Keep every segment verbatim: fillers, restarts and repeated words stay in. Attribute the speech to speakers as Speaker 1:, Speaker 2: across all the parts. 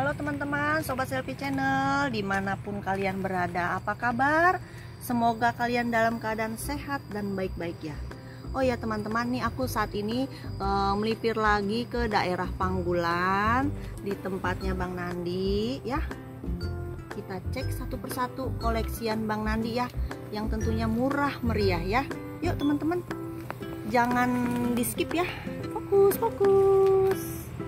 Speaker 1: Halo teman-teman, Sobat Selfie Channel, dimanapun kalian berada, apa kabar? Semoga kalian dalam keadaan sehat dan baik-baik ya. Oh ya teman-teman, nih aku saat ini uh, melipir lagi ke daerah Panggulan, di tempatnya Bang Nandi ya. Kita cek satu persatu koleksian Bang Nandi ya, yang tentunya murah meriah ya. Yuk teman-teman, jangan di skip ya, fokus fokus.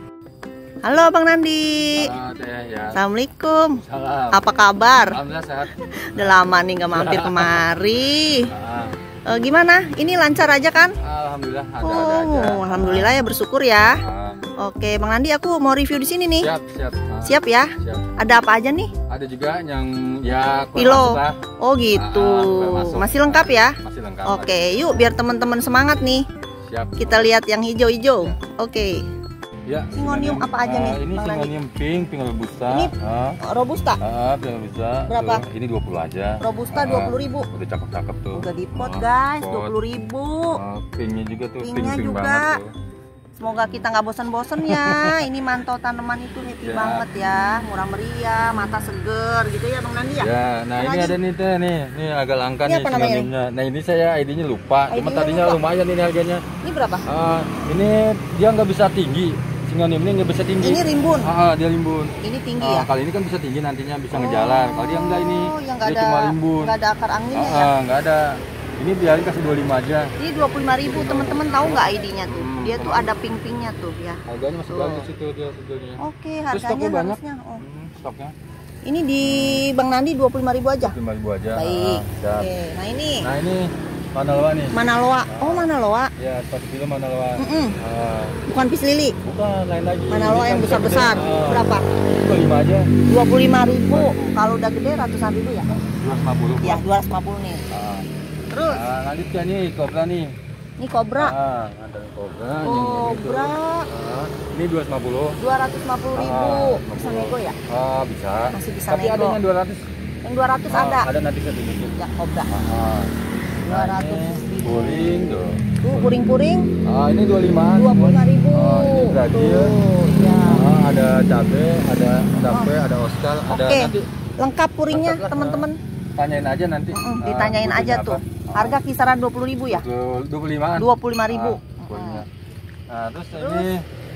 Speaker 1: Halo Bang Nandi.
Speaker 2: Halo, teh, ya.
Speaker 1: Assalamualaikum.
Speaker 2: Salam.
Speaker 1: Apa kabar?
Speaker 2: Alhamdulillah sehat.
Speaker 1: Udah lama nih nggak mampir kemari.
Speaker 2: Ah,
Speaker 1: E, gimana? Ini lancar aja kan?
Speaker 2: Alhamdulillah ada
Speaker 1: Oh,
Speaker 2: ada aja.
Speaker 1: alhamdulillah ya, bersyukur ya.
Speaker 2: Ah,
Speaker 1: Oke, Bang Nandi, aku mau review di sini nih.
Speaker 2: siap siap. Ah,
Speaker 1: Siap ya?
Speaker 2: siap.
Speaker 1: Ada apa aja nih?
Speaker 2: Ada juga yang ya kurang
Speaker 1: Pilo.
Speaker 2: masuk lah.
Speaker 1: Oh gitu.
Speaker 2: Ah, kurang masuk.
Speaker 1: Masih lengkap ya?
Speaker 2: Masih lengkap.
Speaker 1: Oke, yuk biar teman-teman semangat nih.
Speaker 2: Siap.
Speaker 1: Kita lihat yang hijau-hijau. Oke.
Speaker 2: Ya.
Speaker 1: Singonium apa aja nih,
Speaker 2: Ah, ini
Speaker 1: Bang Nandi?
Speaker 2: singonium pink, pink robusta.
Speaker 1: Ini
Speaker 2: Ah,
Speaker 1: Robusta.
Speaker 2: ah, pink robusta.
Speaker 1: Berapa?
Speaker 2: Tuh, ini dua puluh aja.
Speaker 1: Robusta
Speaker 2: Ah,
Speaker 1: dua puluh ribu.
Speaker 2: Udah cakep-cakep tuh.
Speaker 1: Udah di pot
Speaker 2: Ah,
Speaker 1: guys,
Speaker 2: pot.
Speaker 1: dua puluh ribu.
Speaker 2: Ah, pinknya juga tuh,
Speaker 1: Pinknya
Speaker 2: pink-pink
Speaker 1: juga.
Speaker 2: banget tuh.
Speaker 1: Semoga kita nggak bosan-bosan ya. Ini mantau tanaman itu happy
Speaker 2: Ya.
Speaker 1: banget ya, murah meriah, mata seger gitu ya Bang Nandi ya.
Speaker 2: Ya, nah
Speaker 1: Apa
Speaker 2: ini
Speaker 1: lagi?
Speaker 2: ada nih teh nih, nih agak langka
Speaker 1: Ini
Speaker 2: nih
Speaker 1: apa namanya nih?
Speaker 2: singoniumnya. Nah ini saya I D-nya lupa, cuma
Speaker 1: I D-nya
Speaker 2: tadinya
Speaker 1: lupa.
Speaker 2: lumayan ini harganya.
Speaker 1: Ini berapa?
Speaker 2: Ah, ini dia nggak bisa tinggi, singonium ini nggak bisa tinggi.
Speaker 1: Ini rimbun.
Speaker 2: Ah, ah, dia rimbun.
Speaker 1: Ini tinggi
Speaker 2: Ah,
Speaker 1: ya.
Speaker 2: kali ini kan bisa tinggi nantinya bisa ngejalan. Kalau dia enggak ini,
Speaker 1: Oh, yang nggak
Speaker 2: dia
Speaker 1: ada,
Speaker 2: cuma rimbun.
Speaker 1: nggak ada akar anginnya
Speaker 2: Ah,
Speaker 1: ya.
Speaker 2: ah, nggak ada. Ini biarin kasih dua puluh lima aja.
Speaker 1: Ini dua puluh lima ribu, teman-teman tahu nggak I D-nya tuh?
Speaker 2: Hmm.
Speaker 1: Dia tuh ada pink-pinknya tuh ya.
Speaker 2: Harganya masih
Speaker 1: Tuh.
Speaker 2: bagus itu dia sebetulnya.
Speaker 1: Oke,
Speaker 2: Terus
Speaker 1: harganya
Speaker 2: stoknya banyak.
Speaker 1: harusnya. Oh.
Speaker 2: Hmm, stoknya
Speaker 1: Ini di Bang Nandi dua puluh lima ribu aja.
Speaker 2: lima ribu aja.
Speaker 1: Baik.
Speaker 2: Ah, siap.
Speaker 1: Oke, nah ini
Speaker 2: Nah ini mana loa nih?
Speaker 1: Manaloa. Oh, Manaloa.
Speaker 2: Ya, satu kilo mana loa.
Speaker 1: Mm-mm.
Speaker 2: Ah,
Speaker 1: Bukan pis lili.
Speaker 2: bukan lain lagi.
Speaker 1: Manaloa yang
Speaker 2: Ini kan
Speaker 1: besar-besar.
Speaker 2: gede. Ah,
Speaker 1: Berapa?
Speaker 2: dua puluh lima aja.
Speaker 1: dua puluh lima ribu. Kalau udah gede ratusan ribu ya?
Speaker 2: dua ratus lima puluh.
Speaker 1: Ya, dua ratus lima puluh nih.
Speaker 2: Ah.
Speaker 1: Terus,
Speaker 2: Nah, lanjutkan nih kobra nih.
Speaker 1: ini kobra.
Speaker 2: Ah, ada kobra. yang ini tuh.
Speaker 1: Kobra
Speaker 2: Ah, ini dua ratus lima puluh.
Speaker 1: dua ratus lima puluh ribu.
Speaker 2: Ah,
Speaker 1: Bisa nego ya?
Speaker 2: Ah, bisa.
Speaker 1: Masih bisa
Speaker 2: Tapi
Speaker 1: nego.
Speaker 2: ada yang dua ratus.
Speaker 1: Yang dua ratus
Speaker 2: Ah,
Speaker 1: ada.
Speaker 2: Ada nanti saya tunjukin.
Speaker 1: Ya, kobra.
Speaker 2: Ah.
Speaker 1: dua ratus
Speaker 2: Nah,
Speaker 1: ribu.
Speaker 2: ini Puring tuh.
Speaker 1: Tuh, puring-puring
Speaker 2: Ah, ini dua puluh lima.
Speaker 1: dua puluh lima ribu.
Speaker 2: Ah, ini Brazil.
Speaker 1: Tuh, ya.
Speaker 2: Ah, ada cabe, ada cabe, ada Oscar, ada
Speaker 1: Oke.
Speaker 2: nanti
Speaker 1: Lengkap puringnya,
Speaker 2: Lengkap lah.
Speaker 1: teman-teman.
Speaker 2: tanyain aja nanti.
Speaker 1: Mm-mm,
Speaker 2: Ah,
Speaker 1: ditanyain
Speaker 2: butuhnya
Speaker 1: aja
Speaker 2: apa.
Speaker 1: tuh.
Speaker 2: Ah,
Speaker 1: Harga kisaran dua puluh ribu ya?
Speaker 2: dua puluh lima.
Speaker 1: dua puluh lima ribu.
Speaker 2: Nah, terus,
Speaker 1: Terus,
Speaker 2: ini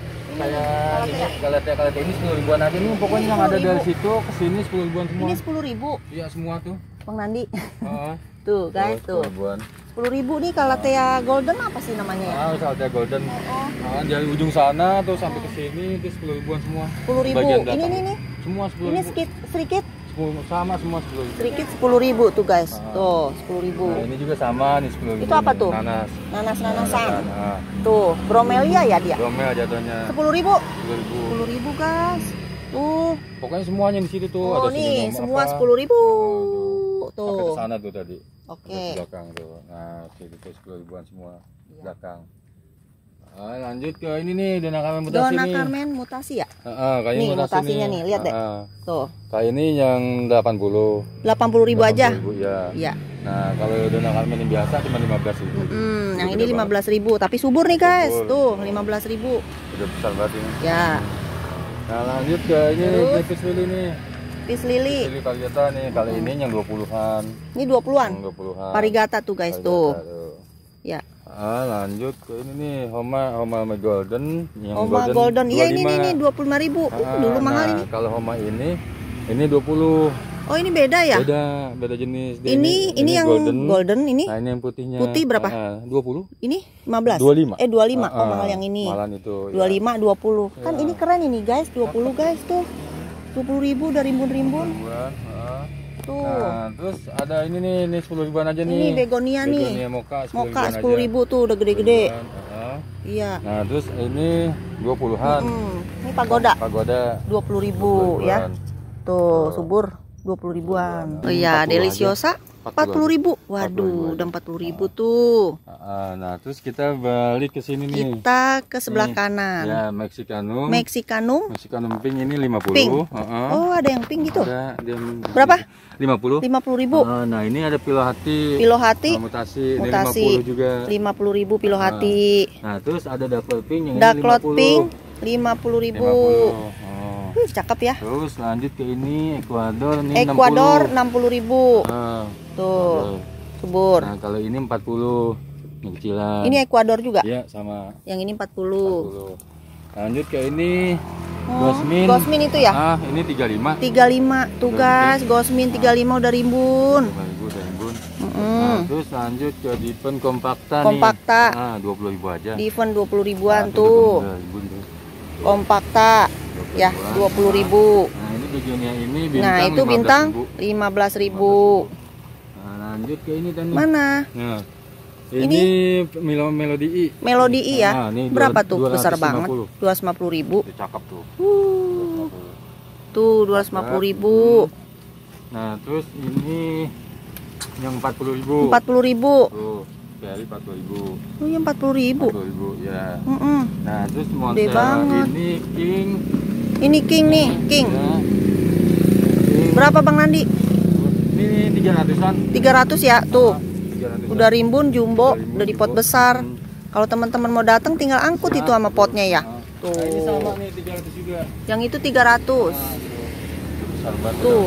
Speaker 2: kayak
Speaker 1: ini
Speaker 2: ini
Speaker 1: kalate
Speaker 2: kalate kalate ini sepuluh ribuan aja nih pokoknya
Speaker 1: Ini
Speaker 2: yang ada
Speaker 1: sepuluh
Speaker 2: dari
Speaker 1: ribu.
Speaker 2: situ ke sini sepuluh ribuan semua.
Speaker 1: Ini sepuluh ribu,
Speaker 2: Iya semua tuh.
Speaker 1: Bang Nandi.
Speaker 2: Heeh.
Speaker 1: Tuh, guys, tuh.
Speaker 2: sepuluh ribuan.
Speaker 1: sepuluh ribu nih Calathea golden apa sih namanya ya?
Speaker 2: Ah, kalate golden.
Speaker 1: Oh,
Speaker 2: Ah, dari ujung sana tuh sampai ke sini itu sepuluh ribuan semua.
Speaker 1: sepuluh ribu.
Speaker 2: Bagian
Speaker 1: Ini
Speaker 2: belakang.
Speaker 1: nih nih.
Speaker 2: Semua sepuluh
Speaker 1: Ini
Speaker 2: ribu.
Speaker 1: sedikit sedikit
Speaker 2: Sepuluh- sama semua sepuluh ribu.
Speaker 1: sedikit sepuluh ribu tuh, guys.
Speaker 2: Ah.
Speaker 1: Tuh, sepuluh ribu.
Speaker 2: Nah, ini juga sama nih sepuluh ribu.
Speaker 1: Itu apa
Speaker 2: nih,
Speaker 1: tuh?
Speaker 2: Nanas.
Speaker 1: Nanas-nanasan.
Speaker 2: Nah,
Speaker 1: Tuh, bromelia ya dia.
Speaker 2: Romel jatuhnya
Speaker 1: sepuluh ribu.
Speaker 2: sepuluh ribu.
Speaker 1: sepuluh ribu, guys. Tuh.
Speaker 2: Pokoknya semuanya di situ tuh.
Speaker 1: Oh,
Speaker 2: ada
Speaker 1: nih,
Speaker 2: sini
Speaker 1: semua
Speaker 2: apa.
Speaker 1: sepuluh ribu.
Speaker 2: Oh, tuh. Sampai ke
Speaker 1: Tuh.
Speaker 2: sana tuh tadi.
Speaker 1: Oke.
Speaker 2: Ke belakang tuh. Nah, situ tuh sepuluh ribuan semua
Speaker 1: Iya.
Speaker 2: belakang. Ah, lanjut ke ini nih Dona Carmen mutasi
Speaker 1: Dona
Speaker 2: nih.
Speaker 1: Carmen mutasi ya?
Speaker 2: Heeh, kayaknya
Speaker 1: Nih,
Speaker 2: mutasi
Speaker 1: mutasinya nih, lihat deh.
Speaker 2: Heeh.
Speaker 1: Tuh,
Speaker 2: Kayak ini yang delapan puluh.
Speaker 1: delapan puluh ribu aja.
Speaker 2: delapan puluh ribu, ya.
Speaker 1: Iya.
Speaker 2: Nah, kalau Dona Carmen yang biasa cuma lima belas ribu.
Speaker 1: Hmm, yang
Speaker 2: Gede
Speaker 1: ini lima belas ribu, tapi subur nih, guys.
Speaker 2: Subur.
Speaker 1: Tuh, lima belas ribu.
Speaker 2: banget. Udah besar banget ini.
Speaker 1: Ya,
Speaker 2: Nah, lanjut ke ini
Speaker 1: Terus?
Speaker 2: Grapis Lily nih.
Speaker 1: pis lili.
Speaker 2: Lily Variegata nih, kali ini yang dua puluhan.
Speaker 1: Ini dua puluhan.
Speaker 2: Yang dua puluhan.
Speaker 1: Varigata tuh, guys,
Speaker 2: Variegata
Speaker 1: tuh.
Speaker 2: tuh.
Speaker 1: Ya.
Speaker 2: Ah, lanjut ke ini nih, Homa Homa Homa Golden yang
Speaker 1: Oma golden. Iya, ini
Speaker 2: dua puluh lima.
Speaker 1: nih nih dua puluh lima ribu. Uh,
Speaker 2: Ah,
Speaker 1: dulu mahal
Speaker 2: nah,
Speaker 1: ini.
Speaker 2: Kalau Homa ini ini dua puluh.
Speaker 1: Oh, ini beda ya?
Speaker 2: Beda, beda jenis. Dia
Speaker 1: Ini ini yang golden, ini.
Speaker 2: Nah, ini yang putihnya.
Speaker 1: Putih berapa?
Speaker 2: Ah, dua puluh.
Speaker 1: Ini lima belas.
Speaker 2: dua puluh lima.
Speaker 1: Eh, dua puluh lima. Oh,
Speaker 2: Ah,
Speaker 1: mahal yang ini.
Speaker 2: Mahalan itu.
Speaker 1: dua puluh lima, dua puluh. Kan
Speaker 2: Ya.
Speaker 1: ini keren ini, guys. dua puluh, guys, tuh. dua puluh ribu udah rimbun-rimbun.
Speaker 2: Ya. Ah.
Speaker 1: Tuh.
Speaker 2: Nah, terus ada ini nih, ini sepuluh ribuan aja nih.
Speaker 1: Ini begonia nih.
Speaker 2: Begonia moka
Speaker 1: Moka sepuluh ribu tuh udah gede-gede.
Speaker 2: Ah.
Speaker 1: Iya.
Speaker 2: Nah, terus ini dua puluhan.
Speaker 1: Hmm, ini pagoda
Speaker 2: Pagoda
Speaker 1: dua puluh ribu ya. Tuh, subur dua puluh ribuan. Oh iya,
Speaker 2: empat puluh
Speaker 1: deliciosa empat puluh ribu. Waduh, udah empat puluh ribu tuh.
Speaker 2: Ah, nah, terus kita balik ke sini nih.
Speaker 1: Kita ke sebelah
Speaker 2: Nih,
Speaker 1: kanan.
Speaker 2: Ya, Mexicanum.
Speaker 1: Mexicanum.
Speaker 2: Mexicanum pink ini lima puluh.
Speaker 1: Pink.
Speaker 2: Heeh.
Speaker 1: Oh, ada yang pink gitu.
Speaker 2: Ada, dia
Speaker 1: Berapa?
Speaker 2: lima puluh.
Speaker 1: lima puluh ribu.
Speaker 2: Ah, nah, ini ada pilo hati.
Speaker 1: Pilo hati.
Speaker 2: Nah, mutasi. Ini
Speaker 1: Mutasi.
Speaker 2: lima puluh juga.
Speaker 1: lima puluh ribu pilo
Speaker 2: Ah.
Speaker 1: hati.
Speaker 2: Nah, terus ada Ducklet pink yang
Speaker 1: Ducklot
Speaker 2: ini lima puluh.
Speaker 1: pink lima puluh ribu.
Speaker 2: lima puluh. Oh.
Speaker 1: Wih, cakep ya.
Speaker 2: Terus lanjut ke ini Ecuador nih
Speaker 1: Ecuador enam puluh ribu.
Speaker 2: Ah,
Speaker 1: Tuh, subur.
Speaker 2: nah kalau ini empat puluh, ini kecilan.
Speaker 1: Ini Ecuador juga?
Speaker 2: Iya sama.
Speaker 1: Yang ini empat puluh.
Speaker 2: empat puluh. Lanjut ke ini
Speaker 1: Oh,
Speaker 2: Gosmin.
Speaker 1: Gosmin itu ya?
Speaker 2: Ah, ini tiga puluh lima.
Speaker 1: tiga puluh lima tuh guys, Gosmin tiga puluh lima udah rimbun.
Speaker 2: lima ribu udah rimbun.
Speaker 1: Mm.
Speaker 2: Nah, terus lanjut ke Diven Kompakta,
Speaker 1: Kompakta.
Speaker 2: nih. Ah, dua puluh ribu aja.
Speaker 1: Diven dua puluh ribuan
Speaker 2: Nah,
Speaker 1: tuh.
Speaker 2: udah rimbun tuh.
Speaker 1: Kompakta ya dua puluh ribu.
Speaker 2: Nah, ini bagiannya ini bintang.
Speaker 1: Nah, itu bintang lima belas ribu.
Speaker 2: Nah, lanjut ke ini dan
Speaker 1: Mana?
Speaker 2: Nah, ini, ini Melodi I.
Speaker 1: Melodi I ya.
Speaker 2: Nah, ini
Speaker 1: berapa
Speaker 2: dua-
Speaker 1: tuh?
Speaker 2: dua ratus
Speaker 1: Besar
Speaker 2: lima
Speaker 1: banget.
Speaker 2: puluh.
Speaker 1: dua ratus lima puluh ribu.
Speaker 2: Itu cakep tuh.
Speaker 1: Uh. Tuh dua ratus lima puluh ribu.
Speaker 2: Nah, terus ini yang empat puluh ribu.
Speaker 1: empat puluh ribu.
Speaker 2: Tuh, dari empat puluh ribu.
Speaker 1: Oh, yang empat puluh ribu.
Speaker 2: empat puluh ribu ya.
Speaker 1: Mm-mm.
Speaker 2: Nah, terus
Speaker 1: Gede
Speaker 2: Monstera
Speaker 1: banget.
Speaker 2: ini King.
Speaker 1: Ini King nih, King.
Speaker 2: Ya. King.
Speaker 1: Berapa Bang Nandi?
Speaker 2: Ini tiga ratusan.
Speaker 1: tiga ratus ya, tuh.
Speaker 2: tiga ratusan.
Speaker 1: Udah rimbun jumbo,
Speaker 2: Udah rimbun,
Speaker 1: udah di pot
Speaker 2: jumbo.
Speaker 1: besar.
Speaker 2: Hmm.
Speaker 1: Kalau teman-teman mau datang tinggal angkut
Speaker 2: Nah,
Speaker 1: itu sama potnya ya.
Speaker 2: Nah,
Speaker 1: Tuh.
Speaker 2: nah, ini sama nih tiga ratus juga.
Speaker 1: Yang itu tiga ratus.
Speaker 2: Nah, tuh. Besar banget.
Speaker 1: Tuh.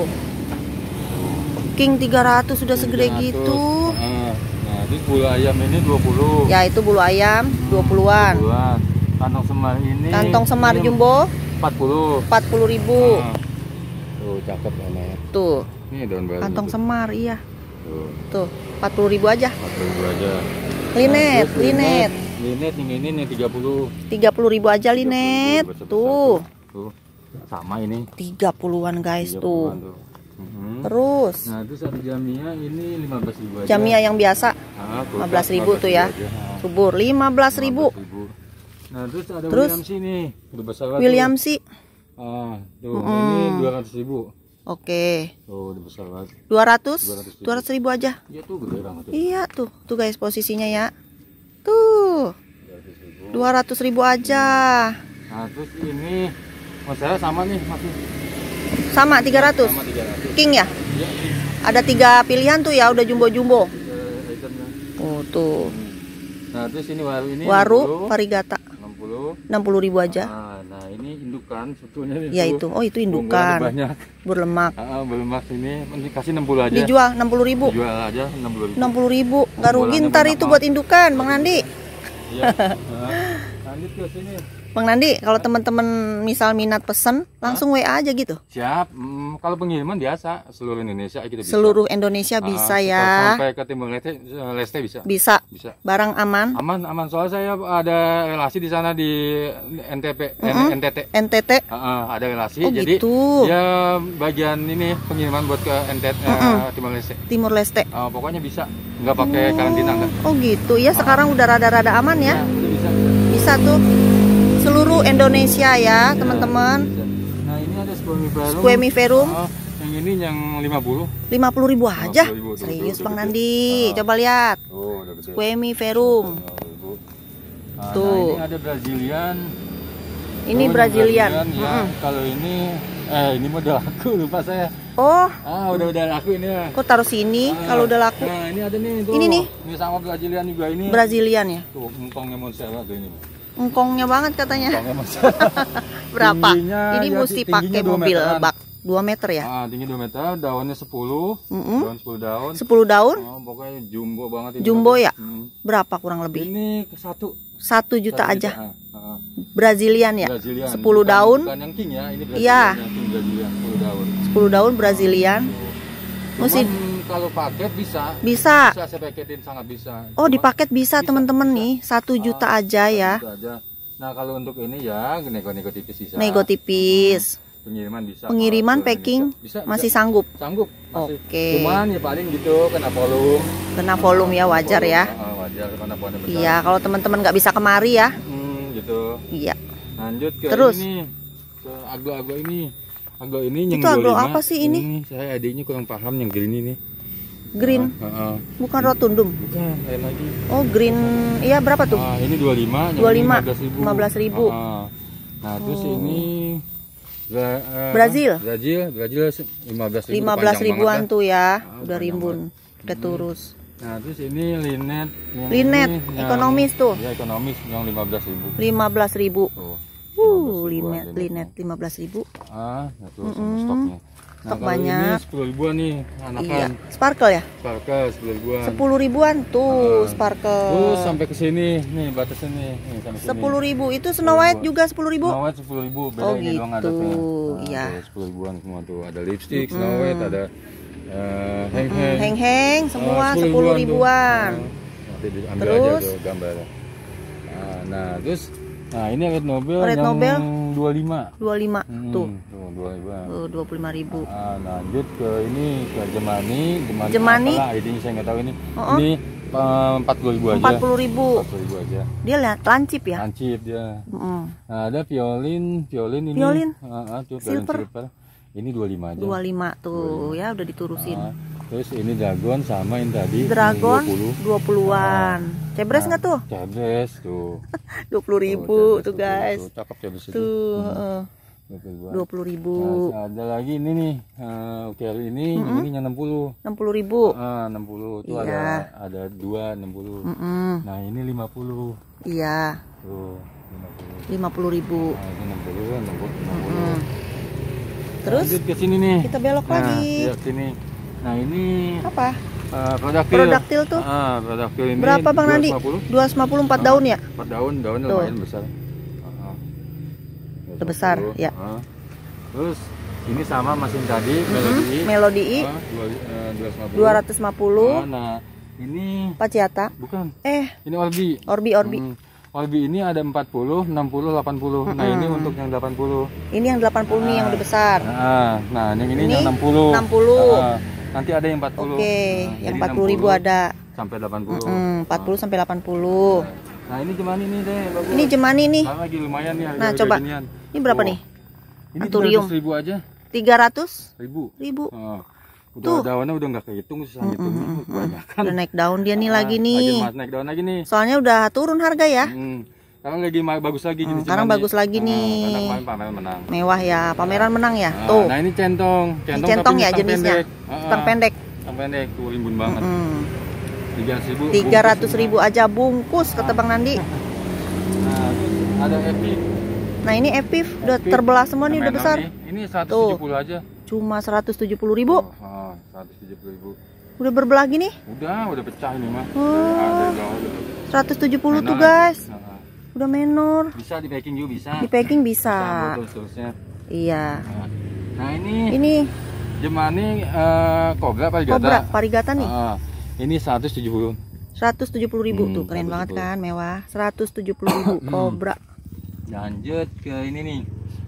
Speaker 1: King tiga ratus sudah segede
Speaker 2: tiga ratus.
Speaker 1: gitu.
Speaker 2: Nah, nah, terus bulu ayam ini dua puluh.
Speaker 1: Ya, itu bulu ayam dua puluhan.
Speaker 2: dua puluhan. Kantong semar ini.
Speaker 1: Kantong semar
Speaker 2: ini
Speaker 1: jumbo
Speaker 2: empat puluh.
Speaker 1: empat puluh ribu.
Speaker 2: Nah, tuh cakep namanya.
Speaker 1: Tuh.
Speaker 2: Ini daun baru.
Speaker 1: Kantong
Speaker 2: tuh.
Speaker 1: semar iya.
Speaker 2: Tuh,
Speaker 1: Tuh, empat puluh ribu aja.
Speaker 2: empat puluh ribu aja.
Speaker 1: Linet,
Speaker 2: Nah, terus
Speaker 1: linet.
Speaker 2: Linet yang ini nih tiga puluh.
Speaker 1: tiga puluh ribu aja linet.
Speaker 2: tiga puluh ribu,
Speaker 1: Tuh,
Speaker 2: Tuh. Sama ini.
Speaker 1: tiga puluhan guys
Speaker 2: tiga
Speaker 1: tuh.
Speaker 2: puluhan tuh. Mhm.
Speaker 1: Terus
Speaker 2: Nah, terus ada Jamia ini lima belas ribu aja.
Speaker 1: Jamia yang biasa
Speaker 2: Ah, tuh,
Speaker 1: lima belas ribu tuh ya.
Speaker 2: aja. Nah,
Speaker 1: Subur lima belas ribu.
Speaker 2: lima belas ribu. Nah, terus ada
Speaker 1: Terus?
Speaker 2: William sih nih. Udah besar banget
Speaker 1: William
Speaker 2: tuh.
Speaker 1: sih.
Speaker 2: Ah, tuh
Speaker 1: Mm-mm.
Speaker 2: ini dua ratus ribu.
Speaker 1: Oke.
Speaker 2: Tuh, udah besar banget.
Speaker 1: dua ratus?
Speaker 2: dua ratus ribu.
Speaker 1: dua ratus ribu aja.
Speaker 2: Iya tuh gede banget tuh.
Speaker 1: Iya tuh. Tuh guys posisinya ya. Tuh.
Speaker 2: dua ratus ribu.
Speaker 1: dua ratus ribu aja.
Speaker 2: Nah, terus ini masalah sama nih masih.
Speaker 1: Sama tiga ratus.
Speaker 2: Sama tiga ratus.
Speaker 1: King ya?
Speaker 2: Iya, ini
Speaker 1: Ada tiga pilihan tuh ya udah jumbo-jumbo.
Speaker 2: eh, itemnya.
Speaker 1: Oh tuh.
Speaker 2: Nah, terus ini waru ini
Speaker 1: Waru
Speaker 2: enam puluh,
Speaker 1: varigata
Speaker 2: enam puluh.
Speaker 1: enam puluh ribu aja.
Speaker 2: Ah, nah, ini indukan sebetulnya nih.
Speaker 1: Ya
Speaker 2: tuh.
Speaker 1: itu. Oh itu
Speaker 2: Unggulan
Speaker 1: indukan.
Speaker 2: banyak.
Speaker 1: Berlemak.
Speaker 2: Ah, belum mas ini ini kasih enam puluh aja.
Speaker 1: Dijual enam puluh ribu.
Speaker 2: Dijual aja enam puluh ribu.
Speaker 1: enam puluh ribu. Gak rugi
Speaker 2: Unggulannya
Speaker 1: ntar
Speaker 2: banyak
Speaker 1: itu
Speaker 2: banget.
Speaker 1: buat indukan Bang Nandi.
Speaker 2: Iya. Nah, lanjut ke sini.
Speaker 1: Bang Nandi kalau teman-teman misal minat pesen langsung W A aja gitu.
Speaker 2: Siap. Hmm, kalau pengiriman biasa seluruh Indonesia kita bisa.
Speaker 1: Seluruh Indonesia bisa
Speaker 2: Ah,
Speaker 1: ya.
Speaker 2: Sampai ke Timur Leste, Leste bisa.
Speaker 1: Bisa.
Speaker 2: Bisa.
Speaker 1: Barang aman.
Speaker 2: Aman, aman. Soalnya saya ada relasi di sana di N T P, N T T.
Speaker 1: N T T.
Speaker 2: Ah, ah, ada relasi.
Speaker 1: Oh,
Speaker 2: jadi
Speaker 1: gitu.
Speaker 2: dia bagian ini pengiriman buat ke N T T eh, Timur Leste.
Speaker 1: Timur Leste.
Speaker 2: Ah, pokoknya bisa. Nggak pakai karantina enggak.
Speaker 1: Oh gitu ya sekarang udah rada-rada aman ya.
Speaker 2: udah bisa.
Speaker 1: Bisa tuh. Seluruh Indonesia ya teman-teman.
Speaker 2: Bisa. Nah, ini ada squamiferum.
Speaker 1: Squamiferum.
Speaker 2: Ah, yang ini yang lima puluh.
Speaker 1: lima puluh ribu aja.
Speaker 2: lima puluh ribu, tuh,
Speaker 1: Serius
Speaker 2: tuh,
Speaker 1: Bang
Speaker 2: tuh,
Speaker 1: Nandi.
Speaker 2: tuh.
Speaker 1: Coba lihat.
Speaker 2: Oh, udah gede.
Speaker 1: Squamiferum.
Speaker 2: lima puluh ribu. Nah,
Speaker 1: Tuh.
Speaker 2: nah, ini ada Brazilian.
Speaker 1: Ini
Speaker 2: Oh,
Speaker 1: Brazilian.
Speaker 2: ya.
Speaker 1: Mm-mm.
Speaker 2: Kalau ini eh ini model laku lupa saya.
Speaker 1: Oh,
Speaker 2: Ah, udah udah laku ini ya.
Speaker 1: kok taruh sini
Speaker 2: Ah,
Speaker 1: kalau udah laku?
Speaker 2: Nah, ini ada nih tuh.
Speaker 1: Ini nih.
Speaker 2: Ini sama Brazilian juga ini.
Speaker 1: Brazilian ya.
Speaker 2: Tuh, engkongnya Monstera tuh ini.
Speaker 1: Engkongnya banget katanya.
Speaker 2: Engkongnya Monstera.
Speaker 1: Berapa?
Speaker 2: Tingginya,
Speaker 1: Ini
Speaker 2: ya,
Speaker 1: mesti
Speaker 2: tingginya
Speaker 1: pakai
Speaker 2: dua
Speaker 1: mobil
Speaker 2: meteran.
Speaker 1: bak dua meter ya.
Speaker 2: Ah, tinggi dua meter, daunnya sepuluh.
Speaker 1: Mm-mm.
Speaker 2: Daun sepuluh daun.
Speaker 1: sepuluh daun.
Speaker 2: Oh, pokoknya jumbo banget ini.
Speaker 1: Jumbo ya?
Speaker 2: Hmm.
Speaker 1: Berapa kurang lebih?
Speaker 2: Ini ke satu.
Speaker 1: satu juta
Speaker 2: Satu
Speaker 1: aja.
Speaker 2: Ah, ah.
Speaker 1: Brazilian ya.
Speaker 2: Brazilian.
Speaker 1: sepuluh
Speaker 2: Bukan-
Speaker 1: daun.
Speaker 2: Bukan yang king ya, ini Brazilian.
Speaker 1: Iya.
Speaker 2: Yang king Brazilian, sepuluh daun.
Speaker 1: sepuluh daun Brazilian.
Speaker 2: Cuman
Speaker 1: Mesti
Speaker 2: kalau paket bisa.
Speaker 1: bisa.
Speaker 2: Bisa saya paketin sangat bisa.
Speaker 1: Oh, di
Speaker 2: Cuma
Speaker 1: paket bisa
Speaker 2: bisa,
Speaker 1: teman-teman
Speaker 2: bisa.
Speaker 1: nih. satu juta
Speaker 2: Ah,
Speaker 1: aja ya.
Speaker 2: itu aja. Nah, kalau untuk ini ya nego-nego tipis bisa.
Speaker 1: Nego tipis.
Speaker 2: Pengiriman bisa.
Speaker 1: Pengiriman
Speaker 2: Kalau ke
Speaker 1: packing
Speaker 2: Indonesia. Bisa,
Speaker 1: masih
Speaker 2: bisa.
Speaker 1: sanggup.
Speaker 2: Sanggup. Masih.
Speaker 1: Oke.
Speaker 2: Cuman ya paling gitu kena volume.
Speaker 1: Kena volume ya wajar
Speaker 2: Volume,
Speaker 1: ya.
Speaker 2: ah, wajar karena volume besar.
Speaker 1: Iya, kalau teman-teman nggak bisa kemari ya.
Speaker 2: Hmm, gitu.
Speaker 1: Iya.
Speaker 2: Lanjut ke
Speaker 1: Terus?
Speaker 2: ini. Ke aglo-aglo ini. Aglo ini yang
Speaker 1: Itu aglo
Speaker 2: dua puluh lima.
Speaker 1: apa sih ini?
Speaker 2: Saya adiknya kurang paham yang green ini.
Speaker 1: Green,
Speaker 2: Ah, ah, ah.
Speaker 1: bukan rotundum.
Speaker 2: Bukan, lain lagi.
Speaker 1: Oh, green. Iya, berapa tuh?
Speaker 2: Ah, ini dua puluh lima, yang
Speaker 1: dua puluh
Speaker 2: ini
Speaker 1: lima,
Speaker 2: lima belas ribu.
Speaker 1: lima belas ribu.
Speaker 2: Ah, nah, terus
Speaker 1: Oh.
Speaker 2: ini Bra- eh,
Speaker 1: Brazil.
Speaker 2: Brazil, Brazil lima belas ribu.
Speaker 1: lima belas ribuan tuh ya.
Speaker 2: Ah,
Speaker 1: Udah
Speaker 2: panjang
Speaker 1: rimbun.
Speaker 2: banget.
Speaker 1: Udah turus.
Speaker 2: Nah, terus ini linet. Yang
Speaker 1: Linet,
Speaker 2: ini, yang-
Speaker 1: ekonomis tuh.
Speaker 2: Ya, ekonomis yang lima belas ribu.
Speaker 1: lima belas ribu.
Speaker 2: Tuh.
Speaker 1: Uh, linet, linet lima belas ribu.
Speaker 2: Ah, itu
Speaker 1: Mm
Speaker 2: sama
Speaker 1: -mm.
Speaker 2: stoknya. Nah,
Speaker 1: Stok
Speaker 2: kalau
Speaker 1: banyak.
Speaker 2: ini sepuluh ribuan nih, anakan.
Speaker 1: Iya, sparkle ya?
Speaker 2: Sparkle sepuluh ribuan.
Speaker 1: sepuluh ribuan tuh
Speaker 2: Ah.
Speaker 1: sparkle.
Speaker 2: Terus sampai ke sini, nih batasnya nih, nih sampai sini.
Speaker 1: sepuluh ribu itu Snow White juga sepuluh ribu.
Speaker 2: Snow White sepuluh ribu, beda
Speaker 1: Oh,
Speaker 2: ini doang ada
Speaker 1: gitu.
Speaker 2: tuh. Nah,
Speaker 1: Iya.
Speaker 2: tuh, sepuluh ribuan semua tuh. Ada lipstick,
Speaker 1: Mm-mm.
Speaker 2: Snow White, ada uh, heng-heng.
Speaker 1: Heng-heng semua
Speaker 2: Ah,
Speaker 1: sepuluh
Speaker 2: tuh.
Speaker 1: ribuan.
Speaker 2: Nah, nanti diambil
Speaker 1: Terus?
Speaker 2: aja tuh gambarnya. Nah, nah, terus nah ini Red Nobel
Speaker 1: Red
Speaker 2: yang
Speaker 1: Nobel?
Speaker 2: dua puluh lima.
Speaker 1: dua puluh lima
Speaker 2: Hmm,
Speaker 1: tuh.
Speaker 2: tuh dua puluh lima.
Speaker 1: Tuh dua puluh lima ribu.
Speaker 2: Ah, lanjut ke ini ke Jemani, Jemani,
Speaker 1: Jemani?
Speaker 2: apalah, I D-nya saya nggak tahu ini.
Speaker 1: Oh, oh.
Speaker 2: Ini uh, empat puluh ribu aja.
Speaker 1: empat puluh ribu.
Speaker 2: empat puluh ribu aja.
Speaker 1: Dia lihat lancip ya?
Speaker 2: Lancip dia.
Speaker 1: Mm.
Speaker 2: Nah, ada violin, violin ini.
Speaker 1: Violin?
Speaker 2: Ah, ah, tuh, violin
Speaker 1: Silver?
Speaker 2: silver. Ini dua puluh lima aja.
Speaker 1: dua puluh lima tuh ya udah diturusin.
Speaker 2: Ah, terus ini dragon sama yang tadi
Speaker 1: Dragon
Speaker 2: dua puluh.
Speaker 1: dua puluhan. Cebres nggak tuh?
Speaker 2: Cebres tuh.
Speaker 1: dua puluh ribu
Speaker 2: Cebres
Speaker 1: tuh
Speaker 2: tuh,
Speaker 1: guys.
Speaker 2: Tuh, cakep cebres itu.
Speaker 1: Tuh
Speaker 2: Hmm,
Speaker 1: heeh.
Speaker 2: dua puluh ribuan.
Speaker 1: dua puluh ribu.
Speaker 2: Nah, ada lagi ini nih, uh, oke ini,
Speaker 1: Mm-mm.
Speaker 2: ini yang enam puluh.
Speaker 1: enam puluh ribu.
Speaker 2: Ah, enam puluh itu
Speaker 1: Iya.
Speaker 2: ada ada dua enam puluh.
Speaker 1: Mm-mm.
Speaker 2: Nah, ini lima puluh.
Speaker 1: Iya,
Speaker 2: Tuh, lima puluh.
Speaker 1: lima puluh ribu.
Speaker 2: Nah, ini enam puluh, enam puluh, enam puluh.
Speaker 1: Mm. Terus
Speaker 2: Lanjut ke sini nih.
Speaker 1: kita belok
Speaker 2: Nah,
Speaker 1: lagi.
Speaker 2: iya, sini. Nah, ini
Speaker 1: Apa?
Speaker 2: uh, produktil.
Speaker 1: Produktil tuh.
Speaker 2: Ah, produktil ini
Speaker 1: Berapa Bang Nandi?
Speaker 2: dua ratus lima puluh.
Speaker 1: dua ratus lima puluh empat
Speaker 2: Ah,
Speaker 1: daun ya?
Speaker 2: empat daun, daunnya
Speaker 1: Tuh.
Speaker 2: lumayan besar. Ah, ah.
Speaker 1: Udah besar, ya.
Speaker 2: Ah. Terus ini sama mesin tadi,
Speaker 1: Mm-mm.
Speaker 2: Melody I.
Speaker 1: Melody I
Speaker 2: Ah, dua- eh, dua ratus lima puluh.
Speaker 1: dua ratus lima puluh.
Speaker 2: Ah, nah, ini
Speaker 1: Paciata.
Speaker 2: bukan.
Speaker 1: Eh,
Speaker 2: Ini Orbi.
Speaker 1: Orbi Orbi.
Speaker 2: Hmm. Orbi ini ada empat puluh, enam puluh, delapan puluh. Nah, ini untuk yang delapan puluh.
Speaker 1: Ini yang delapan puluh nih yang udah besar.
Speaker 2: Nah, nah yang ini,
Speaker 1: Ini
Speaker 2: yang enam puluh.
Speaker 1: enam puluh.
Speaker 2: Ah, nanti ada yang empat puluh.
Speaker 1: Oke,
Speaker 2: Nah,
Speaker 1: yang
Speaker 2: jadi
Speaker 1: empat puluh ribu
Speaker 2: enam puluh
Speaker 1: ada.
Speaker 2: sampai delapan puluh.
Speaker 1: Mm, empat puluh sampai delapan puluh.
Speaker 2: Nah, ini gimana nih deh, bagus.
Speaker 1: Ini Jemani nih.
Speaker 2: Sekarang lagi lumayan nih harga.
Speaker 1: Nah, coba. Ini berapa nih?
Speaker 2: Ini
Speaker 1: Anturium.
Speaker 2: tiga ratus ribu aja.
Speaker 1: tiga ratus
Speaker 2: Ribu.
Speaker 1: ribu.
Speaker 2: Ah, udah
Speaker 1: Tuh.
Speaker 2: daunnya udah nggak kehitung sih,
Speaker 1: Mm,
Speaker 2: hitungnya
Speaker 1: mm, mm, mm.
Speaker 2: kebanyakan.
Speaker 1: Udah naik daun dia nih
Speaker 2: Ah,
Speaker 1: lagi nih.
Speaker 2: Lagi naik daun lagi nih.
Speaker 1: Soalnya udah turun harga ya.
Speaker 2: Hmm. Sekarang lagi ma- bagus lagi
Speaker 1: Hmm,
Speaker 2: jenis
Speaker 1: sekarang
Speaker 2: Jemani.
Speaker 1: bagus lagi
Speaker 2: Ah,
Speaker 1: nih.
Speaker 2: karena kemarin pameran menang.
Speaker 1: Mewah ya, pameran menang ya.
Speaker 2: Ah,
Speaker 1: Tuh.
Speaker 2: Nah, ini centong,
Speaker 1: Ini centong
Speaker 2: tapi
Speaker 1: ya
Speaker 2: stang
Speaker 1: jenisnya.
Speaker 2: pendek. Ah,
Speaker 1: Stang pendek.
Speaker 2: Stang pendek tuh rimbun banget.
Speaker 1: Mm.
Speaker 2: tiga ratus ribu.
Speaker 1: tiga ratus
Speaker 2: bungkus
Speaker 1: ribu aja bungkus kata Bang Nandi.
Speaker 2: semua. Nah, terus ada Epic.
Speaker 1: Nah, ini Epif udah
Speaker 2: Epic.
Speaker 1: terbelah semua nih,
Speaker 2: Yang
Speaker 1: udah
Speaker 2: enam
Speaker 1: besar.
Speaker 2: nih. Ini seratus tujuh puluh aja.
Speaker 1: Cuma seratus tujuh puluh ribu.
Speaker 2: Oh, ah, seratus tujuh puluh ribu.
Speaker 1: Udah berbelah gini.
Speaker 2: Udah, udah pecah ini mah.
Speaker 1: Oh.
Speaker 2: Ada bawah gitu.
Speaker 1: seratus tujuh puluh
Speaker 2: Menor
Speaker 1: tuh,
Speaker 2: lagi.
Speaker 1: guys.
Speaker 2: Nah, ah.
Speaker 1: Udah menor.
Speaker 2: Bisa di packing juga bisa.
Speaker 1: Di packing bisa.
Speaker 2: Terus terusnya.
Speaker 1: Iya.
Speaker 2: Nah, nah ini,
Speaker 1: Ini
Speaker 2: Jemani uh, Cobra Parigata.
Speaker 1: Cobra Parigata nih.
Speaker 2: Ah, ini seratus tujuh puluh.
Speaker 1: seratus tujuh puluh ribu
Speaker 2: Hmm,
Speaker 1: tuh, keren banget
Speaker 2: seratus tujuh puluh.
Speaker 1: kan, mewah. seratus tujuh puluh ribu Cobra.
Speaker 2: Lanjut ke ini nih.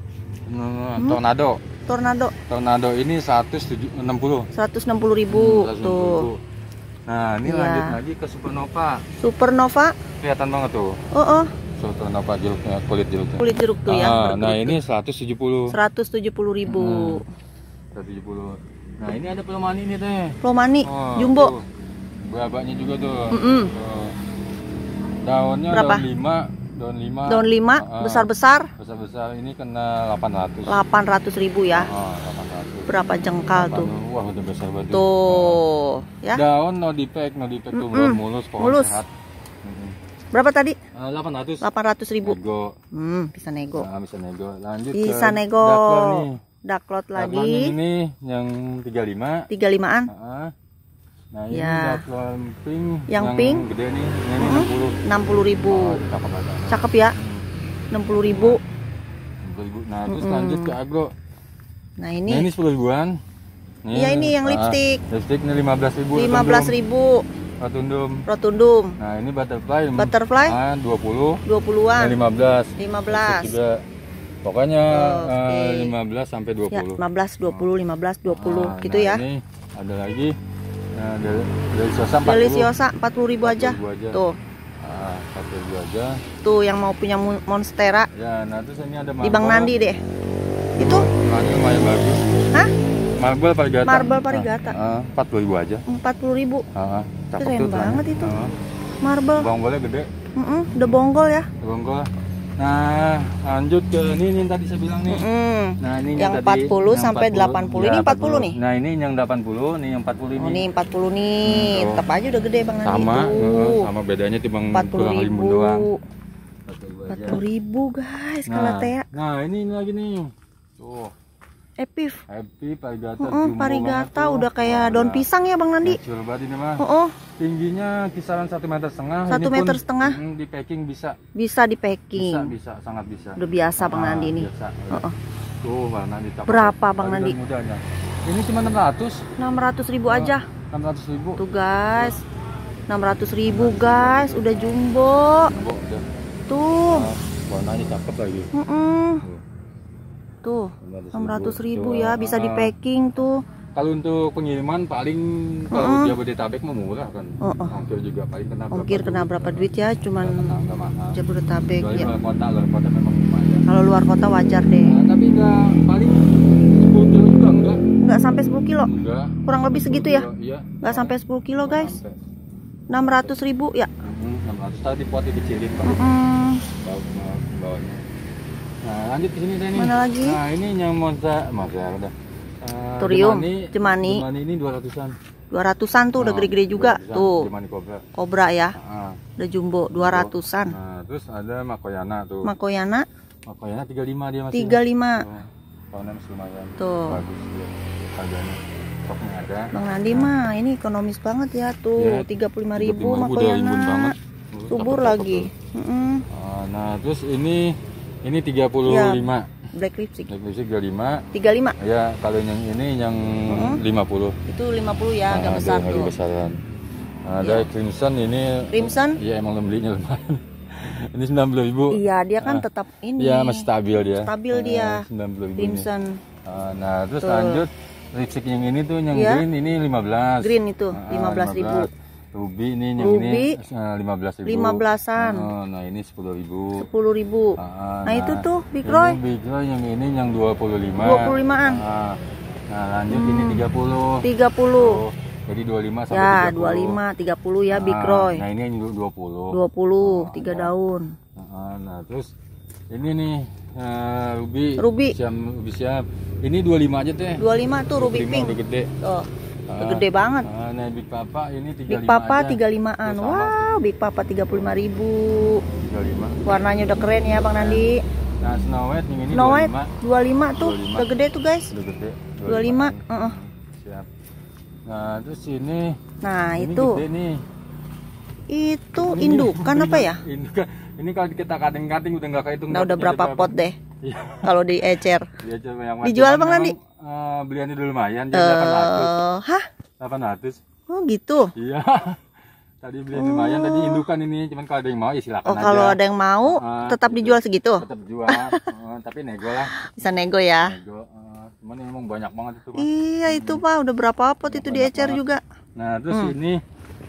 Speaker 2: Nah,
Speaker 1: Hmm?
Speaker 2: Tornado.
Speaker 1: Tornado
Speaker 2: Tornado ini seratus enam puluh.
Speaker 1: seratus enam puluh ribu
Speaker 2: Hmm, seratus enam puluh
Speaker 1: tuh.
Speaker 2: ribu. Nah, ini
Speaker 1: Iya.
Speaker 2: lanjut lagi ke Supernova.
Speaker 1: Supernova.
Speaker 2: Kelihatan banget tuh.
Speaker 1: Oh, oh,
Speaker 2: Supernova jeruknya, kulit jeruknya.
Speaker 1: kulit jeruk tuh ya.
Speaker 2: Ah,
Speaker 1: bergerut
Speaker 2: nah
Speaker 1: tuh.
Speaker 2: ini seratus tujuh puluh.
Speaker 1: seratus tujuh puluh ribu.
Speaker 2: seratus tujuh puluh. Nah, ini ada pelomani nih teh.
Speaker 1: Plomani
Speaker 2: Oh,
Speaker 1: jumbo.
Speaker 2: tuh. Berabaknya juga tuh.
Speaker 1: Mm-mm.
Speaker 2: Tuh. Daunnya
Speaker 1: Berapa?
Speaker 2: daun lima, daun lima.
Speaker 1: Daun lima
Speaker 2: Ah,
Speaker 1: besar-besar
Speaker 2: Besar-besar ini kena delapan ratus.
Speaker 1: delapan ratus ribu ya.
Speaker 2: Ah, delapan ratus.
Speaker 1: Berapa jengkal tuh?
Speaker 2: Wah, udah besar banget.
Speaker 1: Tuh, ya.
Speaker 2: Daun no defect, no defect tuh
Speaker 1: Mm-mm.
Speaker 2: belum mulus, pohon
Speaker 1: Mulus.
Speaker 2: sehat. Mm-mm.
Speaker 1: Berapa tadi?
Speaker 2: Ah, delapan ratus.
Speaker 1: delapan ratus ribu.
Speaker 2: Nego.
Speaker 1: Hmm, bisa nego.
Speaker 2: Nah, bisa nego. Lanjut
Speaker 1: Bisa
Speaker 2: ke
Speaker 1: nego.
Speaker 2: Daklor nih.
Speaker 1: Daklot
Speaker 2: Daklor
Speaker 1: lagi
Speaker 2: ini yang tiga puluh lima.
Speaker 1: tiga puluh limaan.
Speaker 2: Ah. Nah, ini
Speaker 1: Ya.
Speaker 2: daklor pink.
Speaker 1: Yang pink.
Speaker 2: gede nih. Ini
Speaker 1: Mm-mm.
Speaker 2: enam puluh.
Speaker 1: enam puluh ribu.
Speaker 2: Oh, cakep ada.
Speaker 1: Cakep ya. enam puluh ribu.
Speaker 2: enam puluh ribu. Nah, terus
Speaker 1: Mm-mm.
Speaker 2: lanjut ke agro.
Speaker 1: Nah,
Speaker 2: Nah,
Speaker 1: ini
Speaker 2: ini sepuluh ribuan.
Speaker 1: Iya, ini yang
Speaker 2: ah,
Speaker 1: lipstick.
Speaker 2: Lipstick ini lima belas ribu.
Speaker 1: lima belas ribu.
Speaker 2: Rotundum.
Speaker 1: Rotundum
Speaker 2: Nah, ini butterfly.
Speaker 1: Butterfly?
Speaker 2: Ah, dua puluh.
Speaker 1: dua puluhan.
Speaker 2: Nah, lima belas.
Speaker 1: lima belas.
Speaker 2: Lipstick juga. Pokoknya
Speaker 1: Oke.
Speaker 2: eh, lima belas sampai dua
Speaker 1: Ya,
Speaker 2: puluh.
Speaker 1: lima belas, dua puluh, lima belas, dua puluh
Speaker 2: Nah,
Speaker 1: gitu
Speaker 2: nah,
Speaker 1: ya.
Speaker 2: Ini ada lagi. Nah, dari Deliciosa empat puluh.
Speaker 1: Deliciosa empat puluh ribu aja.
Speaker 2: empat puluh ribu aja.
Speaker 1: Tuh,
Speaker 2: Ah, empat puluh ribu aja.
Speaker 1: tuh yang mau punya mon- Monstera
Speaker 2: Ya, nah terus ini ada
Speaker 1: di Bang
Speaker 2: marble.
Speaker 1: Nandi deh. Itu
Speaker 2: Ini lumayan bagus.
Speaker 1: Hah?
Speaker 2: Marble Parigata.
Speaker 1: Marble Parigata.
Speaker 2: Ah, ah, empat puluh ribu aja.
Speaker 1: empat puluh ribu.
Speaker 2: Ah, ah, cakep
Speaker 1: Keren
Speaker 2: tuh
Speaker 1: banget
Speaker 2: telurnya.
Speaker 1: itu.
Speaker 2: Ah,
Speaker 1: Marble.
Speaker 2: bonggolnya gede.
Speaker 1: Mm-mm, udah bonggol ya.
Speaker 2: Bonggol. Nah, lanjut ke ini nih yang tadi saya bilang nih.
Speaker 1: Mm-mm.
Speaker 2: Nah, ini
Speaker 1: Yang
Speaker 2: tadi,
Speaker 1: empat puluh
Speaker 2: yang
Speaker 1: sampai
Speaker 2: empat
Speaker 1: delapan puluh. Ini
Speaker 2: Ya,
Speaker 1: empat puluh nih?
Speaker 2: Nah, ini yang delapan puluh, nih yang empat puluh ini.
Speaker 1: Oh, nih empat puluh nih.
Speaker 2: Hmm, tuh.
Speaker 1: Tetap aja udah gede Bang Nandi
Speaker 2: Sama,
Speaker 1: tuh.
Speaker 2: heeh, sama bedanya timbang
Speaker 1: empat puluh
Speaker 2: kurang
Speaker 1: ribu.
Speaker 2: limbun doang. empat puluh ribu
Speaker 1: empat puluh ribu guys,
Speaker 2: Nah,
Speaker 1: Calathea.
Speaker 2: nah ini, ini lagi nih. Tuh.
Speaker 1: Epif.
Speaker 2: Happy Parigata.
Speaker 1: Uh -uh,
Speaker 2: jumbo
Speaker 1: Parigata
Speaker 2: banget
Speaker 1: udah
Speaker 2: tuh.
Speaker 1: kayak
Speaker 2: Wah,
Speaker 1: daun
Speaker 2: udah
Speaker 1: pisang ya Bang Nandi.
Speaker 2: kecil banget ini mah.
Speaker 1: Uh -uh.
Speaker 2: Tingginya kisaran satu meter setengah.
Speaker 1: Satu
Speaker 2: Ini
Speaker 1: meter
Speaker 2: pun,
Speaker 1: setengah.
Speaker 2: mm, di packing bisa.
Speaker 1: Bisa di packing.
Speaker 2: Bisa, bisa, sangat bisa.
Speaker 1: Udah biasa Bang
Speaker 2: Ah,
Speaker 1: Nandi nih.
Speaker 2: biasa.
Speaker 1: Uh -uh.
Speaker 2: Tuh warna di top.
Speaker 1: Berapa Bang
Speaker 2: Lagi
Speaker 1: Nandi?
Speaker 2: dan mudanya. Ini cuma enam ratus.
Speaker 1: enam ratus ribu aja.
Speaker 2: enam ratus ribu.
Speaker 1: Tuh guys. enam ratus ribu guys, udah jumbo.
Speaker 2: Jumbo, udah.
Speaker 1: Tuh.
Speaker 2: Nah, warnanya cakep lagi.
Speaker 1: Uh -uh.
Speaker 2: Tuh.
Speaker 1: Tuh. enam ratus ribu
Speaker 2: Tuh,
Speaker 1: ya, bisa
Speaker 2: ah.
Speaker 1: di packing tuh.
Speaker 2: Kalau untuk pengiriman paling kalau
Speaker 1: Uh-uh.
Speaker 2: Jabodetabek mah murah kan.
Speaker 1: Uh-uh.
Speaker 2: Ongkir juga paling kena berapa
Speaker 1: Ongkir kena
Speaker 2: duit.
Speaker 1: berapa duit ya, cuman
Speaker 2: Nggak- nggak mahal.
Speaker 1: Jabodetabek
Speaker 2: Kecuali
Speaker 1: ya.
Speaker 2: luar kota, luar kota memang lumayan.
Speaker 1: Kalau luar kota wajar deh.
Speaker 2: Nah, tapi nggak paling sepuluh kilo juga enggak.
Speaker 1: Nggak sampai sepuluh kilo.
Speaker 2: Enggak.
Speaker 1: Kurang lebih segitu ya.
Speaker 2: Iya.
Speaker 1: Nggak sampai sepuluh kilo
Speaker 2: Nggak
Speaker 1: guys.
Speaker 2: sampai.
Speaker 1: enam ratus ribu ya.
Speaker 2: Mhm, enam ratus tadi pot dikecilin Pak.
Speaker 1: Mm-mm.
Speaker 2: Bawa bawahnya. Nah, lanjut ke sini deh nih.
Speaker 1: Mana lagi?
Speaker 2: Nah, ini yang Monza, Monza udah. Uh,
Speaker 1: Turium,
Speaker 2: Jemani,
Speaker 1: Jemani.
Speaker 2: Jemani ini dua ratusan.
Speaker 1: dua ratusan tuh udah
Speaker 2: Nah,
Speaker 1: gede-gede juga.
Speaker 2: dua ratusan,
Speaker 1: Tuh.
Speaker 2: Jemani Cobra.
Speaker 1: Kobra ya.
Speaker 2: Ah,
Speaker 1: Udah jumbo dua ratusan.
Speaker 2: Nah, terus ada Makoyana tuh.
Speaker 1: Makoyana
Speaker 2: Makoyana tiga puluh lima dia masih.
Speaker 1: tiga puluh lima.
Speaker 2: Tuh, tahunnya masih lumayan.
Speaker 1: Tuh.
Speaker 2: Bagus dia. Harganya. Stoknya ada.
Speaker 1: Bang Nandi mah ini ekonomis banget ya tuh.
Speaker 2: Ya,
Speaker 1: tiga puluh lima ribu
Speaker 2: tiga puluh lima ribu udah imun
Speaker 1: Makoyana.
Speaker 2: banget.
Speaker 1: Subur
Speaker 2: Cakep-cakep
Speaker 1: lagi.
Speaker 2: tuh.
Speaker 1: Mm-mm.
Speaker 2: Ah, nah, terus ini ini tiga puluh lima.
Speaker 1: Black lipstick.
Speaker 2: Black lipstick tiga puluh lima.
Speaker 1: tiga puluh lima.
Speaker 2: Ya, kalau yang ini yang
Speaker 1: Hmm.
Speaker 2: lima puluh.
Speaker 1: Itu lima puluh ya, agak
Speaker 2: Nah,
Speaker 1: besar
Speaker 2: ada
Speaker 1: tuh.
Speaker 2: besaran. Ada
Speaker 1: Iya.
Speaker 2: Crimson ini.
Speaker 1: Crimson?
Speaker 2: Iya, emang belinya lumayan. Ini sembilan puluh ribu.
Speaker 1: Iya, dia kan
Speaker 2: Ah.
Speaker 1: tetap ini.
Speaker 2: Iya, masih stabil dia.
Speaker 1: Stabil
Speaker 2: Ah,
Speaker 1: dia.
Speaker 2: sembilan puluh ribu.
Speaker 1: Crimson.
Speaker 2: Nah, terus
Speaker 1: Tuh.
Speaker 2: lanjut lipstick yang ini tuh yang
Speaker 1: Iya.
Speaker 2: green ini lima belas.
Speaker 1: Green itu
Speaker 2: Ah,
Speaker 1: lima belas ribu.
Speaker 2: Ruby ini yang
Speaker 1: Ruby,
Speaker 2: ini eh, lima belas ribu.
Speaker 1: lima belasan.
Speaker 2: Oh, nah ini sepuluh ribu.
Speaker 1: sepuluh ribu.
Speaker 2: Ah,
Speaker 1: Nah, itu tuh Big
Speaker 2: ini
Speaker 1: Roy.
Speaker 2: Big Roy yang ini yang dua puluh lima.
Speaker 1: dua puluh limaan.
Speaker 2: Ah, nah, lanjut ini tiga puluh.
Speaker 1: tiga puluh.
Speaker 2: Oh, jadi dua puluh lima sampai
Speaker 1: Ya,
Speaker 2: tiga puluh.
Speaker 1: dua puluh lima, tiga puluh ya Big
Speaker 2: Ah,
Speaker 1: Roy.
Speaker 2: Nah, ini yang dua puluh.
Speaker 1: dua puluh,
Speaker 2: Ah,
Speaker 1: tiga
Speaker 2: nah.
Speaker 1: daun.
Speaker 2: Ah, nah, terus ini nih eh, Ruby.
Speaker 1: Ruby.
Speaker 2: Siam, Ruby siap. Ini dua puluh lima aja teh.
Speaker 1: dua puluh lima tuh Ruby
Speaker 2: dua puluh lima
Speaker 1: Pink.
Speaker 2: udah gede.
Speaker 1: Tuh.
Speaker 2: Ah,
Speaker 1: Gede banget.
Speaker 2: ah, nah, Big Papa ini tiga puluh lima
Speaker 1: Big Papa
Speaker 2: aja.
Speaker 1: tiga puluh limaan.
Speaker 2: Tuh, sama.
Speaker 1: Wow, Big Papa tiga puluh lima ribu.
Speaker 2: tiga puluh lima.
Speaker 1: Warnanya udah keren ya Bang Nandi.
Speaker 2: Nah, Snow White yang ini
Speaker 1: Snow White
Speaker 2: dua puluh lima.
Speaker 1: dua puluh lima tuh.
Speaker 2: dua puluh lima.
Speaker 1: Udah gede tuh guys.
Speaker 2: Udah gede.
Speaker 1: dua puluh lima.
Speaker 2: ini.
Speaker 1: Heeh.
Speaker 2: Siap. Nah, terus ini
Speaker 1: Nah,
Speaker 2: ini
Speaker 1: itu.
Speaker 2: gede nih.
Speaker 1: Itu
Speaker 2: Ini-
Speaker 1: indukan
Speaker 2: ini-
Speaker 1: apa ya?
Speaker 2: Indukan. Ini kalau kita cutting-cutting udah nggak kehitung.
Speaker 1: Nah, udah
Speaker 2: dapetnya
Speaker 1: berapa pot deh
Speaker 2: Iya.
Speaker 1: kalau di ecer?
Speaker 2: Dia cuma yang
Speaker 1: Dijual,
Speaker 2: cuman
Speaker 1: Bang
Speaker 2: memang,
Speaker 1: Nandi?
Speaker 2: eh, beliannya dulu lumayan, dia delapan ratus.
Speaker 1: Eh, hah?
Speaker 2: delapan ratus.
Speaker 1: Oh, gitu.
Speaker 2: Iya. Tadi belian lumayan, tadi indukan ini, cuman kalau ada yang mau ya silakan
Speaker 1: Oh,
Speaker 2: aja.
Speaker 1: kalau ada yang mau
Speaker 2: Ah,
Speaker 1: tetap
Speaker 2: gitu.
Speaker 1: dijual segitu.
Speaker 2: Tetap jual, eh, tapi nego lah.
Speaker 1: Bisa nego ya.
Speaker 2: Nego, eh, cuman emang banyak banget itu. Mas.
Speaker 1: Iya, itu Pak, udah berapa pot itu di
Speaker 2: Banyak
Speaker 1: ecer
Speaker 2: banget.
Speaker 1: juga.
Speaker 2: Nah, terus
Speaker 1: Hmm.
Speaker 2: ini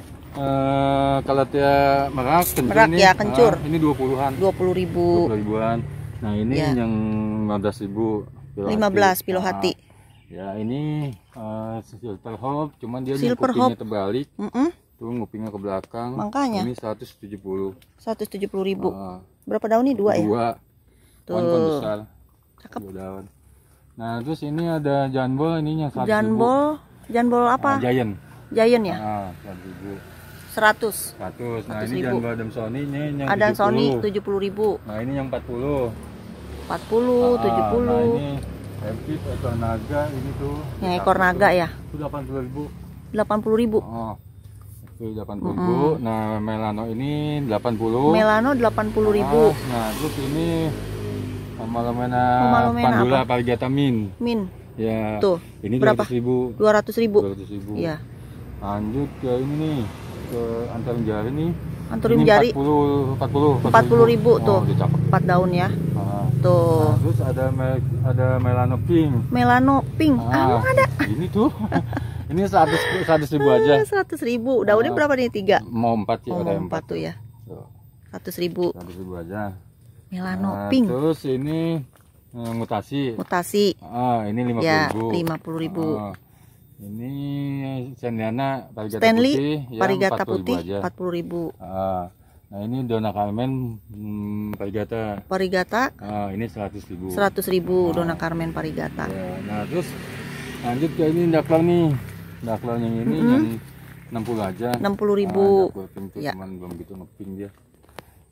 Speaker 2: eh kalau dia merak, kencur
Speaker 1: Merak
Speaker 2: nih,
Speaker 1: ya, kencur.
Speaker 2: ah, ini dua puluhan.
Speaker 1: dua puluh ribu.
Speaker 2: dua puluh ribuan. Nah, ini
Speaker 1: Ya.
Speaker 2: yang lima belas ribu. Pilo
Speaker 1: lima belas
Speaker 2: hati.
Speaker 1: pilo
Speaker 2: Ah,
Speaker 1: hati.
Speaker 2: Ya, ini eh, silver hope, cuman dia nih
Speaker 1: Silver
Speaker 2: kupingnya
Speaker 1: hope.
Speaker 2: terbalik.
Speaker 1: Mm-mm,
Speaker 2: Tuh ngupingnya ke belakang.
Speaker 1: Makanya.
Speaker 2: Ini seratus tujuh puluh.
Speaker 1: seratus tujuh puluh ribu.
Speaker 2: Ah,
Speaker 1: Berapa daun nih? Dua ya?
Speaker 2: dua.
Speaker 1: Tuh.
Speaker 2: Pohon besar.
Speaker 1: Cakep.
Speaker 2: Dua daun. Nah, terus ini ada janbol, ini yang seratus ribu.
Speaker 1: Janbol, janbol apa?
Speaker 2: Ah, giant.
Speaker 1: Giant ya?
Speaker 2: Ah, seratus ribu.
Speaker 1: seratus.
Speaker 2: seratus. Nah,
Speaker 1: seratus
Speaker 2: ini
Speaker 1: ribu.
Speaker 2: janbol Adam Sony ini yang
Speaker 1: Ada
Speaker 2: tujuh puluh.
Speaker 1: Sony tujuh puluh ribu.
Speaker 2: Nah, ini yang empat puluh.
Speaker 1: empat puluh,
Speaker 2: Ah,
Speaker 1: tujuh puluh.
Speaker 2: Nah, ini Happy ekor naga ini tuh.
Speaker 1: Yang ekor naga ya?
Speaker 2: Itu delapan puluh ribu.
Speaker 1: delapan puluh ribu.
Speaker 2: Oh. Itu delapan puluh ribu. Nah, Melano ini delapan puluh.
Speaker 1: Melano delapan puluh ribu.
Speaker 2: Ah, nah, terus ini Malomena
Speaker 1: Malomena
Speaker 2: Pandula
Speaker 1: apa?
Speaker 2: Parigata Min.
Speaker 1: Min.
Speaker 2: Ya.
Speaker 1: Tuh,
Speaker 2: Ini
Speaker 1: berapa?
Speaker 2: dua ratus ribu.
Speaker 1: dua ratus ribu.
Speaker 2: dua ratus ribu.
Speaker 1: Iya.
Speaker 2: Lanjut ke ini nih, ke antarum jari nih.
Speaker 1: Anturium
Speaker 2: Ini
Speaker 1: jari
Speaker 2: empat puluh, empat puluh,
Speaker 1: empat puluh ribu
Speaker 2: Oh,
Speaker 1: tuh.
Speaker 2: udah cakep.
Speaker 1: empat daun ya.
Speaker 2: Ah.
Speaker 1: Tuh.
Speaker 2: Nah, terus ada me- ada Melano Pink.
Speaker 1: Melano pink. Ah,
Speaker 2: Ah,
Speaker 1: emang ada.
Speaker 2: Ini tuh. Ini seratus seratus ribu aja.
Speaker 1: seratus ribu. Daunnya
Speaker 2: Ah.
Speaker 1: berapa nih? Tiga.
Speaker 2: Mau empat sih,
Speaker 1: Oh,
Speaker 2: ada
Speaker 1: mau
Speaker 2: empat.
Speaker 1: empat tuh ya.
Speaker 2: Tuh,
Speaker 1: seratus ribu.
Speaker 2: seratus ribu aja.
Speaker 1: Melano
Speaker 2: Nah,
Speaker 1: pink.
Speaker 2: terus ini eh, mutasi.
Speaker 1: Mutasi.
Speaker 2: Ah, ini lima puluh
Speaker 1: Ya,
Speaker 2: ribu.
Speaker 1: lima puluh ribu.
Speaker 2: Ah, ini Stanleyana Parigata
Speaker 1: Stanley
Speaker 2: putih, ya,
Speaker 1: Parigata
Speaker 2: empat puluh ribu
Speaker 1: putih
Speaker 2: aja.
Speaker 1: empat puluh ribu.
Speaker 2: Ah, nah ini Dona Carmen hmm, Parigata.
Speaker 1: Parigata
Speaker 2: Ah, ini seratus ribu.
Speaker 1: seratus ribu. Dona Carmen Parigata.
Speaker 2: Ya, nah terus lanjut ke ini daklar nih. Daklar yang ini
Speaker 1: Mm-mm.
Speaker 2: yang enam puluh aja.
Speaker 1: enam puluh ribu.
Speaker 2: Ah, daklar pink tuh
Speaker 1: Ya.
Speaker 2: cuman belum gitu ngeping dia.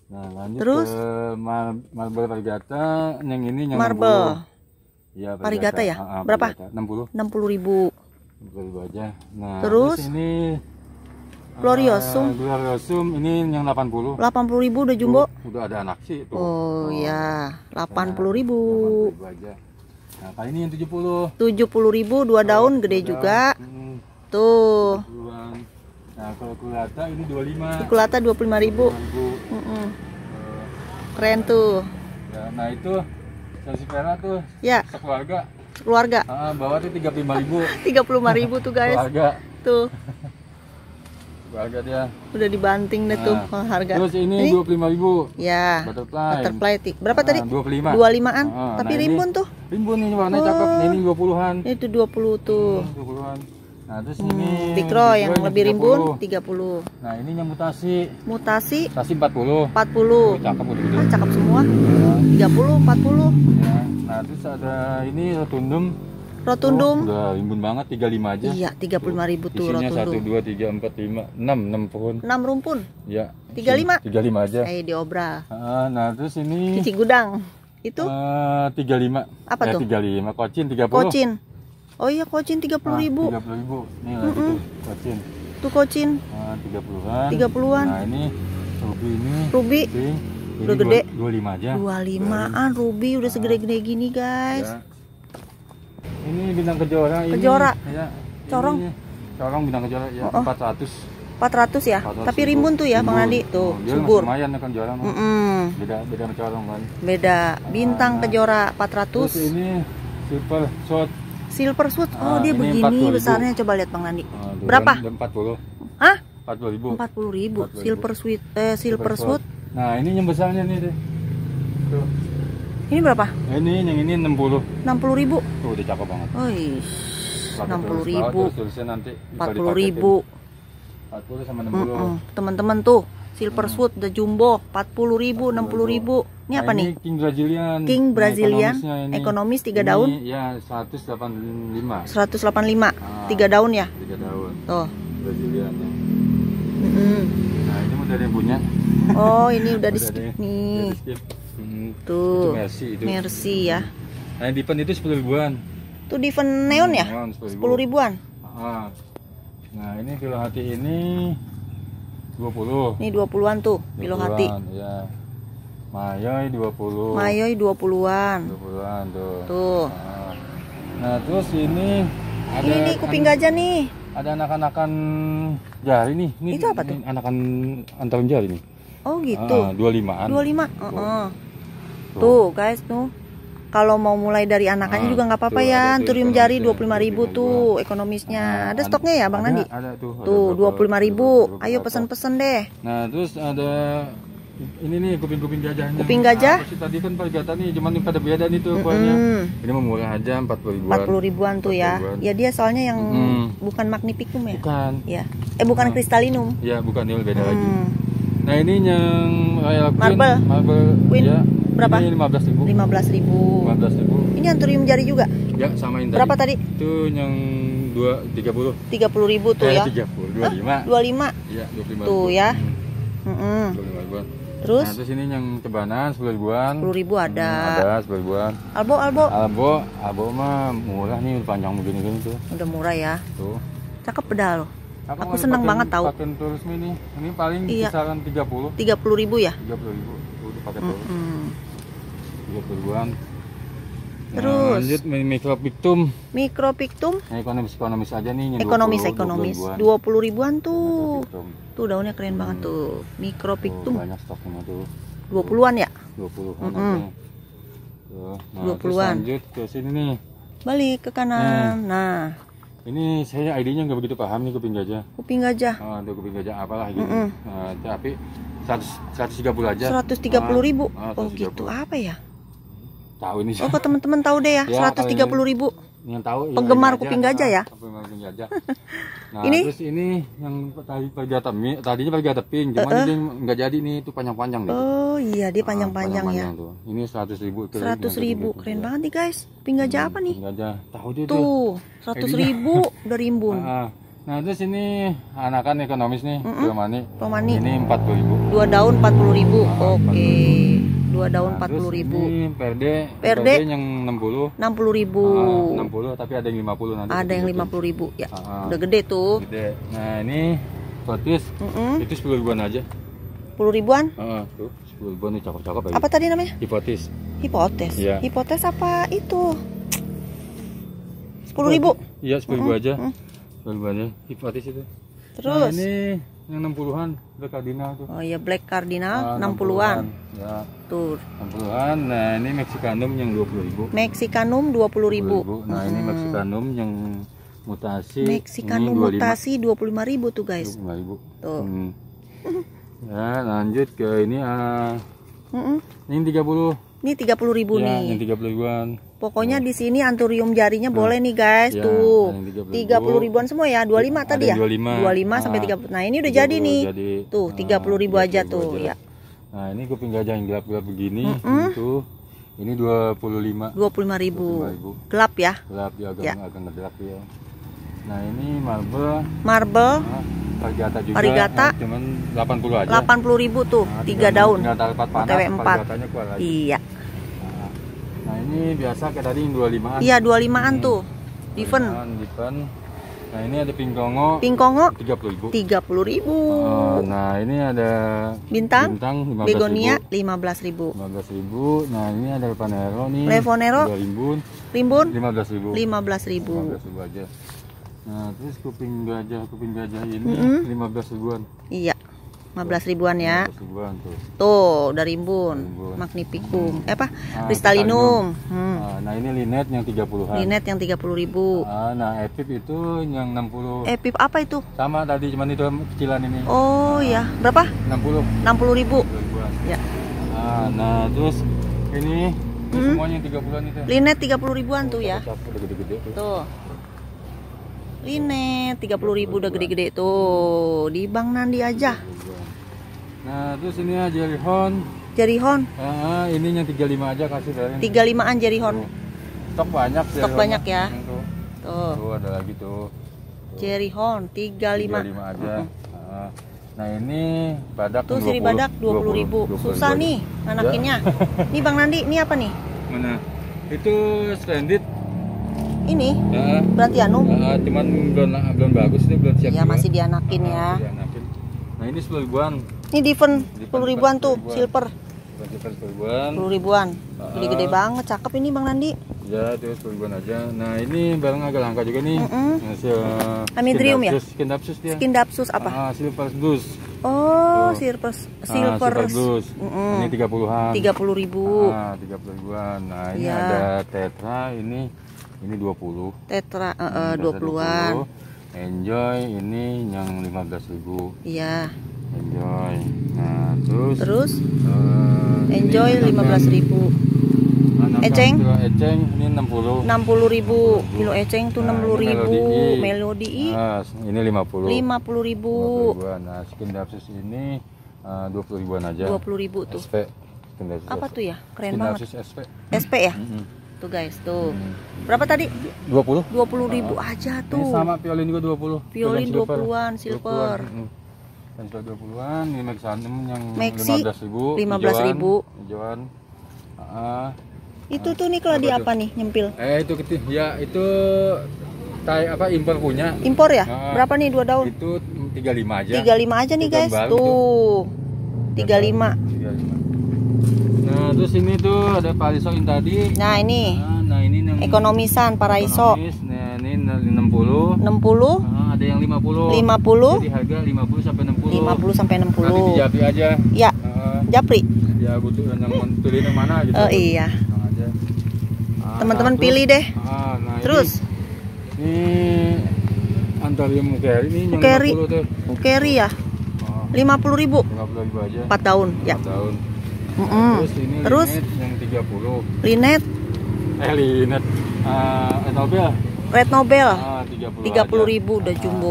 Speaker 2: Nah, lanjut
Speaker 1: Terus?
Speaker 2: ke mar marble varigata. Yang ini yang
Speaker 1: Marble.
Speaker 2: Iya,
Speaker 1: Varigata ya?
Speaker 2: Ah, ah,
Speaker 1: Berapa?
Speaker 2: varigata. enam puluh.
Speaker 1: enam puluh ribu.
Speaker 2: enam puluh ribu aja. Nah,
Speaker 1: Terus?
Speaker 2: ini
Speaker 1: Gloriosum.
Speaker 2: Uh, Gloriosum ini yang delapan puluh.
Speaker 1: delapan puluh ribu udah jumbo.
Speaker 2: Tuh, udah ada anak sih tuh.
Speaker 1: Oh, oh ya, delapan puluh ribu.
Speaker 2: delapan puluh ribu aja. Nah, kali ini yang tujuh puluh.
Speaker 1: tujuh puluh ribu, dua daun gede
Speaker 2: dua
Speaker 1: juga.
Speaker 2: daun. Hmm,
Speaker 1: Tuh.
Speaker 2: tujuh puluhan. Nah, kalau kulata ini dua puluh lima.
Speaker 1: Kulata dua puluh lima ribu. Mm -mm. Keren tuh.
Speaker 2: Ya, nah itu Sansevieria tuh.
Speaker 1: Ya.
Speaker 2: Sekeluarga.
Speaker 1: Keluarga.
Speaker 2: Ah, bawah tuh tiga puluh lima ribu.
Speaker 1: tiga puluh lima ribu tuh guys.
Speaker 2: Keluarga.
Speaker 1: Tuh.
Speaker 2: Keluarga dia.
Speaker 1: Udah dibanting deh tuh
Speaker 2: Nah,
Speaker 1: harga.
Speaker 2: Terus ini dua puluh lima ribu.
Speaker 1: Ya.
Speaker 2: Butterfly.
Speaker 1: Butterfly tik. Berapa
Speaker 2: Nah,
Speaker 1: tadi?
Speaker 2: dua puluh lima.
Speaker 1: dua puluh limaan.
Speaker 2: Ah,
Speaker 1: Tapi
Speaker 2: nah,
Speaker 1: rimbun
Speaker 2: ini,
Speaker 1: tuh.
Speaker 2: Rimbun ini warnanya
Speaker 1: Oh.
Speaker 2: cakep. Nah, ini dua puluhan.
Speaker 1: Itu dua puluh tuh.
Speaker 2: dua puluhan. Nah, terus
Speaker 1: Hmm,
Speaker 2: ini
Speaker 1: Big Roy yang
Speaker 2: Big Roy
Speaker 1: lebih
Speaker 2: tiga
Speaker 1: rimbun
Speaker 2: puluh.
Speaker 1: tiga puluh.
Speaker 2: Nah, ini yang mutasi.
Speaker 1: Mutasi
Speaker 2: Mutasi empat puluh.
Speaker 1: empat puluh.
Speaker 2: Oh, cakep udah gitu.
Speaker 1: Ah, cakep semua.
Speaker 2: Ya,
Speaker 1: tiga puluh, empat puluh.
Speaker 2: ya. Nah, terus ada ini rotundum.
Speaker 1: Rotundum.
Speaker 2: Oh, udah rimbun banget, tiga puluh lima aja.
Speaker 1: Iya, tiga puluh lima ribu tuh
Speaker 2: Isinya
Speaker 1: rotundum.
Speaker 2: satu, dua, tiga, empat, lima, enam, enam pohon.
Speaker 1: enam rumpun.
Speaker 2: Ya.
Speaker 1: tiga puluh lima.
Speaker 2: tiga puluh lima aja.
Speaker 1: Eh, diobral.
Speaker 2: Ah, nah, terus ini
Speaker 1: Cici gudang. Itu
Speaker 2: eh, tiga puluh lima.
Speaker 1: Apa
Speaker 2: eh,
Speaker 1: tuh?
Speaker 2: tiga puluh lima. Kocin tiga puluh.
Speaker 1: kocin. Oh iya, kocin tiga puluh ribu.
Speaker 2: tiga puluh ribu. Nih lagi tuh, kocin.
Speaker 1: Tuh kocin
Speaker 2: Ah, tiga puluhan.
Speaker 1: tiga puluhan.
Speaker 2: Nah, ini ruby ini.
Speaker 1: Ruby
Speaker 2: pink. Ini
Speaker 1: udah gede.
Speaker 2: dua puluh lima aja.
Speaker 1: dua puluh limaan ruby udah segede-gede gini, guys.
Speaker 2: Ya. Ini bintang kejora ini.
Speaker 1: Kejora.
Speaker 2: Ya.
Speaker 1: Corong.
Speaker 2: Ini, corong bintang kejora ya,
Speaker 1: Oh, oh.
Speaker 2: empat ratus.
Speaker 1: empat ratus ya.
Speaker 2: empat ratus
Speaker 1: Tapi rimbun tuh ya, Bang
Speaker 2: rimbun.
Speaker 1: Nandi. Tuh,
Speaker 2: Oh, dia
Speaker 1: subur.
Speaker 2: masih lumayan ya kan corong.
Speaker 1: Mm -mm.
Speaker 2: Beda beda sama corong kan.
Speaker 1: Beda. Bintang
Speaker 2: Nah,
Speaker 1: kejora empat ratus.
Speaker 2: Terus ini silver shot.
Speaker 1: Silver Swoot. Oh,
Speaker 2: Ah,
Speaker 1: dia
Speaker 2: ini
Speaker 1: begini
Speaker 2: empat puluh ribu.
Speaker 1: besarnya. Coba lihat Bang Nandi.
Speaker 2: Ah, tuh,
Speaker 1: Berapa?
Speaker 2: dan- dan empat puluh.
Speaker 1: Hah?
Speaker 2: empat puluh ribu.
Speaker 1: empat puluh ribu.
Speaker 2: empat puluh ribu.
Speaker 1: Silver Sweet eh Silver Swoot.
Speaker 2: Nah, ini yang besarnya nih deh. Tuh.
Speaker 1: Ini berapa?
Speaker 2: Ini yang ini enam puluh.
Speaker 1: enam puluh ribu.
Speaker 2: Tuh udah cakep banget.
Speaker 1: Oh, enam puluh
Speaker 2: Pakai
Speaker 1: ribu.
Speaker 2: terus tulisnya nanti
Speaker 1: empat puluh ribu.
Speaker 2: empat puluh sama enam puluh.
Speaker 1: Mm-mm. Teman-teman tuh, Silver Swoot udah jumbo empat puluh ribu, enam puluh ribu. Ini apa
Speaker 2: Nah,
Speaker 1: nih?
Speaker 2: Ini King Brazilian.
Speaker 1: King
Speaker 2: Nah,
Speaker 1: Brazilian,
Speaker 2: ekonomisnya ini.
Speaker 1: ekonomis tiga
Speaker 2: Ini,
Speaker 1: daun.
Speaker 2: Ya, seratus delapan puluh lima.
Speaker 1: seratus delapan puluh lima.
Speaker 2: Ah.
Speaker 1: tiga daun ya?
Speaker 2: tiga daun.
Speaker 1: Tuh.
Speaker 2: Brazilian ya.
Speaker 1: Mm-mm.
Speaker 2: Nah, ini udah ada yang punya.
Speaker 1: Oh, ini udah di
Speaker 2: Udah
Speaker 1: skip
Speaker 2: ada yang-
Speaker 1: nih.
Speaker 2: udah di skip. Hmm,
Speaker 1: Tuh.
Speaker 2: Itu Mercy itu.
Speaker 1: Mercy ya.
Speaker 2: Nah, yang Dipen itu sepuluh ribuan.
Speaker 1: Tuh Diven Neon ya?
Speaker 2: Neon, sepuluh ribu.
Speaker 1: sepuluh ribuan.
Speaker 2: Ah. Nah, ini Pilo Hati ini dua puluh.
Speaker 1: Nih dua puluhan tuh, Pilo Hati.
Speaker 2: Ya. Mayoy dua puluh.
Speaker 1: Mayoy dua puluhan.
Speaker 2: dua puluhan tuh.
Speaker 1: Tuh.
Speaker 2: Nah, nah, terus ini ada
Speaker 1: Ini nih kuping gajah nih.
Speaker 2: ada anak-anakan jari nih. Ini,
Speaker 1: Itu apa tuh?
Speaker 2: ini anakan antarum jari nih.
Speaker 1: Oh gitu.
Speaker 2: Ah, dua puluh limaan.
Speaker 1: dua puluh lima. Heeh. Tuh guys tuh. Kalau mau mulai dari anakannya
Speaker 2: Ah,
Speaker 1: juga nggak apa-apa
Speaker 2: tuh,
Speaker 1: ya.
Speaker 2: ada tuh
Speaker 1: Anturium
Speaker 2: ekonomisnya,
Speaker 1: jari dua puluh lima ribu
Speaker 2: dua puluh lima
Speaker 1: tuh
Speaker 2: ribuan.
Speaker 1: ekonomisnya.
Speaker 2: Nah,
Speaker 1: Ada stoknya ya Bang
Speaker 2: ada,
Speaker 1: Nandi?
Speaker 2: Ada tuh. ada
Speaker 1: Tuh
Speaker 2: beberapa-
Speaker 1: dua puluh lima ribu.
Speaker 2: beberapa-
Speaker 1: Ayo
Speaker 2: beberapa.
Speaker 1: pesen-pesen deh.
Speaker 2: Nah, terus ada ini nih kuping-kuping gajahnya.
Speaker 1: Kuping
Speaker 2: Nah,
Speaker 1: gajah?
Speaker 2: apa sih tadi kan varigata nih, cuman yang pada beda nih tuh kuahnya.
Speaker 1: Mm-mm.
Speaker 2: Ini mah murah aja empat puluh ribuan.
Speaker 1: empat puluh ribuan tuh ya.
Speaker 2: empat puluh ribuan.
Speaker 1: Ya dia soalnya yang
Speaker 2: Mm.
Speaker 1: bukan Magnificum ya.
Speaker 2: Bukan.
Speaker 1: Ya. Eh bukan
Speaker 2: Ah.
Speaker 1: Crystallinum.
Speaker 2: Ya, bukan ini beda lagi.
Speaker 1: Hmm.
Speaker 2: Nah, ini yang Royal Queen.
Speaker 1: Marble.
Speaker 2: Marble.
Speaker 1: Queen.
Speaker 2: Ya.
Speaker 1: Berapa?
Speaker 2: Ini lima belas ribu.
Speaker 1: lima belas ribu.
Speaker 2: lima belas ribu.
Speaker 1: Ini anturium jari juga.
Speaker 2: Ya, sama yang
Speaker 1: Berapa tadi?
Speaker 2: Itu yang dua tiga puluh.
Speaker 1: tiga puluh ribu tuh
Speaker 2: eh,
Speaker 1: ya.
Speaker 2: tiga puluh, dua puluh lima.
Speaker 1: dua puluh lima.
Speaker 2: Ya, dua puluh lima.
Speaker 1: Tuh
Speaker 2: ribu.
Speaker 1: ya.
Speaker 2: Hmm,
Speaker 1: Mm-mm.
Speaker 2: dua puluh lima ribuan.
Speaker 1: Terus
Speaker 2: Nah, terus ini yang cebanan sepuluh ribuan.
Speaker 1: sepuluh ribu ada.
Speaker 2: Hmm, ada sepuluh ribuan.
Speaker 1: Albo albo.
Speaker 2: Albo, albo mah murah nih, panjang begini-gini tuh.
Speaker 1: Udah murah ya.
Speaker 2: Tuh.
Speaker 1: Cakep pedal loh. Aku
Speaker 2: lagi
Speaker 1: seneng
Speaker 2: pakai-
Speaker 1: banget tahu.
Speaker 2: Pakai terus ini. Ini paling
Speaker 1: Iya.
Speaker 2: kisaran tiga puluh.
Speaker 1: tiga puluh ribu ya.
Speaker 2: tiga puluh ribu. Tuh, udah pakai terus.
Speaker 1: Mm-mm.
Speaker 2: tiga puluh ribuan. Nah,
Speaker 1: Terus?
Speaker 2: lanjut Micropictum.
Speaker 1: Mikropictum
Speaker 2: Nah, ekonomis ekonomis aja nih yang
Speaker 1: ekonomis
Speaker 2: dua puluh,
Speaker 1: ekonomis
Speaker 2: dua puluh ribuan.
Speaker 1: dua puluh ribuan tuh.
Speaker 2: Micropictum.
Speaker 1: Tuh daunnya keren
Speaker 2: Hmm.
Speaker 1: banget tuh.
Speaker 2: Tuh,
Speaker 1: Mikropictum
Speaker 2: banyak stoknya tuh.
Speaker 1: dua puluhan ya.
Speaker 2: dua puluh.
Speaker 1: Mm-mm.
Speaker 2: Tuh, nah,
Speaker 1: dua
Speaker 2: terus
Speaker 1: puluhan.
Speaker 2: lanjut ke sini nih.
Speaker 1: Balik ke kanan. Nah,
Speaker 2: Ini saya I D-nya nggak begitu paham nih kuping gajah.
Speaker 1: kuping gajah
Speaker 2: Oh, ada kuping gajah apalah gitu.
Speaker 1: Mm-mm.
Speaker 2: Nah, tapi seratus, seratus tiga puluh aja.
Speaker 1: seratus tiga puluh ribu.
Speaker 2: Ah, ah,
Speaker 1: Oh
Speaker 2: seratus tiga
Speaker 1: gitu
Speaker 2: puluh.
Speaker 1: apa ya?
Speaker 2: Tahu ini sih.
Speaker 1: Oh kok teman-teman tahu deh ya,
Speaker 2: Ya,
Speaker 1: seratus tiga puluh ribu.
Speaker 2: Yang tahu ya,
Speaker 1: Penggemar
Speaker 2: ini
Speaker 1: kuping gajah ya?
Speaker 2: Ah, Penggemar kuping gajah. Nah,
Speaker 1: Ini?
Speaker 2: terus ini yang tadi varigata mi- tadinya varigata pink, cuman ini nggak jadi nih, itu panjang-panjang nih.
Speaker 1: Oh iya dia
Speaker 2: Ah,
Speaker 1: panjang-panjang ya.
Speaker 2: panjang-panjang tuh. Ini seratus ribu. itu
Speaker 1: Seratus
Speaker 2: yang
Speaker 1: ribu,
Speaker 2: kuping
Speaker 1: keren
Speaker 2: gajah.
Speaker 1: banget nih guys. Kuping gajah apa nih?
Speaker 2: Kuping gajah. Tahu dia tuh.
Speaker 1: Tuh, seratus ribu udah rimbun.
Speaker 2: Ah, Nah, terus ini anakan ekonomis nih,
Speaker 1: Mm-mm.
Speaker 2: Promani.
Speaker 1: Promani.
Speaker 2: Ini empat puluh ribu.
Speaker 1: Dua daun empat puluh ribu.
Speaker 2: Ah,
Speaker 1: Oke. Dua daun
Speaker 2: Nah,
Speaker 1: empat puluh
Speaker 2: terus
Speaker 1: ribu.
Speaker 2: Ini perde,
Speaker 1: Perde
Speaker 2: yang enam puluh.
Speaker 1: enam puluh ribu.
Speaker 2: Ah, enam puluh, tapi ada yang lima puluh nanti.
Speaker 1: Ada yang lima puluh ribu ya.
Speaker 2: Ah,
Speaker 1: Udah gede tuh.
Speaker 2: gede. Nah, ini hipotis.
Speaker 1: Mm-mm.
Speaker 2: Itu sepuluh ribuan aja.
Speaker 1: sepuluh ribuan.
Speaker 2: Ah, tuh, sepuluh ribuan nih cakep-cakep aja.
Speaker 1: Apa tadi namanya?
Speaker 2: Hipotis.
Speaker 1: Hipotes.
Speaker 2: Iya.
Speaker 1: Hipotes apa itu? sepuluh ribu.
Speaker 2: Iya, sepuluh ribu aja.
Speaker 1: Mm.
Speaker 2: sepuluh ribu aja. Hipotis itu.
Speaker 1: Terus.
Speaker 2: Nah, ini yang enam puluhan, Black Cardinal tuh.
Speaker 1: Oh iya, Black Cardinal
Speaker 2: Ah,
Speaker 1: enam puluhan.
Speaker 2: Ya,
Speaker 1: Tuh.
Speaker 2: enam puluhan. Nah, ini Mexicanum yang dua puluh ribu.
Speaker 1: Mexicanum dua puluh ribu.
Speaker 2: Nah, ini
Speaker 1: Hmm.
Speaker 2: Mexicanum yang mutasi.
Speaker 1: Mexicanum
Speaker 2: ini dua puluh lima.
Speaker 1: mutasi dua puluh lima ribu tuh guys.
Speaker 2: dua puluh lima ribu.
Speaker 1: Tuh.
Speaker 2: Hmm. Ya, lanjut ke ini ah
Speaker 1: Mm-mm.
Speaker 2: ini tiga puluh.
Speaker 1: Ini tiga puluh ribu
Speaker 2: Ya,
Speaker 1: nih.
Speaker 2: yang tiga puluh ribuan.
Speaker 1: Pokoknya di sini anthurium jarinya boleh nih guys.
Speaker 2: Ya,
Speaker 1: Tuh.
Speaker 2: yang tiga puluh
Speaker 1: tiga puluh ribuan semua ya. dua puluh lima
Speaker 2: Ada
Speaker 1: tadi ya?
Speaker 2: yang dua puluh lima.
Speaker 1: dua puluh lima sampai
Speaker 2: Ah,
Speaker 1: tiga puluh. Nah, ini udah
Speaker 2: tiga
Speaker 1: jadi
Speaker 2: puluh
Speaker 1: nih.
Speaker 2: jadi.
Speaker 1: Tuh,
Speaker 2: Ah,
Speaker 1: tiga puluh ribu aja
Speaker 2: tiga puluh
Speaker 1: tuh,
Speaker 2: aja.
Speaker 1: ya.
Speaker 2: Nah, ini kuping gajah yang gelap-gelap begini.
Speaker 1: Mm-mm.
Speaker 2: Itu ini dua puluh lima.
Speaker 1: dua puluh lima ribu.
Speaker 2: dua puluh lima ribu.
Speaker 1: Gelap ya.
Speaker 2: Gelap ya, agak
Speaker 1: Ya.
Speaker 2: agak ngedelap ya. Nah, ini marble.
Speaker 1: Marble
Speaker 2: Nah, Varigata juga.
Speaker 1: Varigata.
Speaker 2: Nah, cuman delapan puluh aja.
Speaker 1: delapan puluh ribu tuh,
Speaker 2: Nah,
Speaker 1: tiga
Speaker 2: tinggal-
Speaker 1: daun.
Speaker 2: tinggal taruh empat panas,
Speaker 1: O T W empat.
Speaker 2: Varigatanya keluar lagi.
Speaker 1: Iya.
Speaker 2: Nah, nah, ini biasa kayak tadi yang dua puluh limaan.
Speaker 1: Iya, dua puluh limaan
Speaker 2: Hmm.
Speaker 1: tuh. Diven.
Speaker 2: Diven. Nah, ini ada pingkongo
Speaker 1: Pingkongo
Speaker 2: tiga puluh ribu.
Speaker 1: tiga puluh ribu.
Speaker 2: Oh, nah, ini ada
Speaker 1: Bintang,
Speaker 2: bintang lima belas
Speaker 1: begonia
Speaker 2: ribu.
Speaker 1: lima belas ribu.
Speaker 2: lima belas ribu. Nah, ini ada Levanero nih.
Speaker 1: Levanero.
Speaker 2: dua ribu.
Speaker 1: Rimbun
Speaker 2: lima belas ribu.
Speaker 1: lima belas ribu.
Speaker 2: lima belas ribu aja. Nah, terus kuping gajah, kuping gajah ini
Speaker 1: Mm-mm.
Speaker 2: lima belas ribuan.
Speaker 1: Iya. lima belas ribuan ya.
Speaker 2: lima belas ribuan tuh.
Speaker 1: Tuh, dari rimbun.
Speaker 2: Rimbun.
Speaker 1: Magnificum. Eh apa?
Speaker 2: Ah,
Speaker 1: Crystallinum. Hmm.
Speaker 2: Nah, nah, ini linet yang tiga puluhan.
Speaker 1: Linet yang tiga puluh ribu.
Speaker 2: Ah, nah, Epip itu yang enam puluh.
Speaker 1: Epip apa itu?
Speaker 2: Sama tadi, cuman itu kecilan ini.
Speaker 1: Oh ya, berapa?
Speaker 2: enam puluh.
Speaker 1: enam puluh ribu.
Speaker 2: Ribuan.
Speaker 1: Ya.
Speaker 2: Ah, nah, terus ini, ini
Speaker 1: Hmm.
Speaker 2: semuanya yang tiga puluhan itu.
Speaker 1: Linet tiga puluh ribuan tuh ya.
Speaker 2: Cap udah gede-gede tuh.
Speaker 1: Tuh. Linet tiga puluh ribu udah gede-gede tuh. Di Bang Nandi aja.
Speaker 2: Nah, terus ini ya Jerihon.
Speaker 1: Jerihon
Speaker 2: Ah, ini yang tiga puluh lima aja kasih dari.
Speaker 1: tiga puluh limaan Jerihon.
Speaker 2: Stok banyak
Speaker 1: Stok
Speaker 2: Jerihon.
Speaker 1: banyak ya.
Speaker 2: Hmm, Tuh.
Speaker 1: Tuh.
Speaker 2: Tuh ada lagi tuh.
Speaker 1: Jerihon tiga puluh lima.
Speaker 2: tiga puluh lima aja. Ah, nah, ini badak
Speaker 1: Tuh
Speaker 2: dua
Speaker 1: siri
Speaker 2: puluh.
Speaker 1: badak dua puluh ribu.
Speaker 2: dua puluh
Speaker 1: Susah
Speaker 2: ribu aja.
Speaker 1: nih anakinnya. Nih Bang Nandi, ini apa nih?
Speaker 2: Mana? Itu splendid.
Speaker 1: Ini
Speaker 2: Ya.
Speaker 1: berarti anu.
Speaker 2: Ah, cuman belum belum bagus nih, belum siap.
Speaker 1: Ya
Speaker 2: juga.
Speaker 1: masih dianakin
Speaker 2: Ah,
Speaker 1: ya.
Speaker 2: dianakin. Nah, ini sepuluh ribuan.
Speaker 1: Ini Diven sepuluh ribuan tuh,
Speaker 2: sepuluh ribuan.
Speaker 1: silver
Speaker 2: Berarti sepuluh ribuan.
Speaker 1: sepuluh ribuan.
Speaker 2: Ah.
Speaker 1: Gede-gede banget, cakep ini Bang Nandi.
Speaker 2: Ya, itu sepuluh ribuan aja. Nah, ini barang agak langka juga nih.
Speaker 1: Mm-mm.
Speaker 2: Hasil
Speaker 1: Amidrium ya?
Speaker 2: Skin dapsus dia.
Speaker 1: Skin dapsus apa?
Speaker 2: Ah, silver blues.
Speaker 1: Oh,
Speaker 2: Tuh.
Speaker 1: silver
Speaker 2: Ah,
Speaker 1: silver
Speaker 2: blues.
Speaker 1: Mm-mm.
Speaker 2: Ini tiga puluhan.
Speaker 1: tiga puluh ribu.
Speaker 2: Ah, tiga puluh ribuan. Nah, ini
Speaker 1: Iya.
Speaker 2: ada tetra ini ini dua puluh.
Speaker 1: Tetra eh, eh,
Speaker 2: Hmm,
Speaker 1: dua puluhan.
Speaker 2: Enjoy ini yang lima belas ribu.
Speaker 1: Iya.
Speaker 2: Enjoy. Nah, terus
Speaker 1: Terus
Speaker 2: eh,
Speaker 1: enjoy
Speaker 2: ini
Speaker 1: lima belas ribu.
Speaker 2: Anakan
Speaker 1: Eceng?
Speaker 2: kilo eceng ini enam puluh.
Speaker 1: enam puluh ribu. Kilo eceng tuh
Speaker 2: Nah,
Speaker 1: enam puluh
Speaker 2: ini
Speaker 1: ribu.
Speaker 2: Melody I.
Speaker 1: Melody I
Speaker 2: Nah, ini lima puluh.
Speaker 1: lima puluh ribu.
Speaker 2: lima puluh ribuan. Nah, skin dapsus ini eh, dua puluh ribuan aja.
Speaker 1: dua puluh ribu tuh.
Speaker 2: S P. Skin dapsus
Speaker 1: Apa
Speaker 2: S P.
Speaker 1: tuh ya? Keren
Speaker 2: Skin
Speaker 1: banget.
Speaker 2: dapsus S P.
Speaker 1: S P ya?
Speaker 2: Mm-mm.
Speaker 1: Tuh guys, tuh.
Speaker 2: Hmm.
Speaker 1: Berapa tadi?
Speaker 2: dua puluh.
Speaker 1: dua puluh ribu aja
Speaker 2: Ini
Speaker 1: tuh.
Speaker 2: sama violin juga dua puluh.
Speaker 1: Violin
Speaker 2: silver.
Speaker 1: dua puluhan, silver.
Speaker 2: Silver dua puluhan, ini Maxanum yang
Speaker 1: Maxi,
Speaker 2: lima belas ribu.
Speaker 1: lima belas ribu.
Speaker 2: Hijauan. Ah,
Speaker 1: Itu tuh nih kalau di
Speaker 2: Apa
Speaker 1: apa nih nyempil?
Speaker 2: eh itu kecil. Ya, itu tai apa impor punya.
Speaker 1: Impor ya?
Speaker 2: Ah.
Speaker 1: Berapa nih dua daun?
Speaker 2: Itu tiga puluh lima aja.
Speaker 1: tiga puluh lima aja nih
Speaker 2: Itu
Speaker 1: guys.
Speaker 2: baru
Speaker 1: Tuh. tiga puluh lima.
Speaker 2: tiga puluh lima. Nah, terus ini tuh ada parisoin tadi.
Speaker 1: Nah, ini
Speaker 2: Nah, nah ini yang
Speaker 1: ekonomisan Paraiso
Speaker 2: ekonomis. Nah, ini enam puluh.
Speaker 1: enam puluh,
Speaker 2: Ah, ada yang lima puluh.
Speaker 1: lima puluh,
Speaker 2: Jadi harga lima puluh sampai enam puluh.
Speaker 1: lima puluh sampai enam
Speaker 2: Nanti di
Speaker 1: puluh.
Speaker 2: Japi aja.
Speaker 1: Ya,
Speaker 2: Ah,
Speaker 1: Japri.
Speaker 2: ya butuh yang pilih yang mana gitu.
Speaker 1: Oh iya.
Speaker 2: Tenang aja. Ah,
Speaker 1: Teman-teman
Speaker 2: terus-
Speaker 1: pilih deh.
Speaker 2: Ah, nah
Speaker 1: Terus
Speaker 2: ini, ini Antarium Mukeri ini yang
Speaker 1: Mukeri.
Speaker 2: lima puluh tuh.
Speaker 1: Ukeri ya,
Speaker 2: Ah,
Speaker 1: lima puluh ribu.
Speaker 2: lima puluh ribu aja.
Speaker 1: empat daun ya.
Speaker 2: empat tahun.
Speaker 1: Mm-mm.
Speaker 2: Terus ini
Speaker 1: Terus
Speaker 2: Linet yang tiga puluh.
Speaker 1: Linet,
Speaker 2: Eh Linet. Ah, Nobel.
Speaker 1: Red Nobel
Speaker 2: Ah, tiga puluh.
Speaker 1: tiga puluh
Speaker 2: aja.
Speaker 1: ribu udah
Speaker 2: Ah,
Speaker 1: jumbo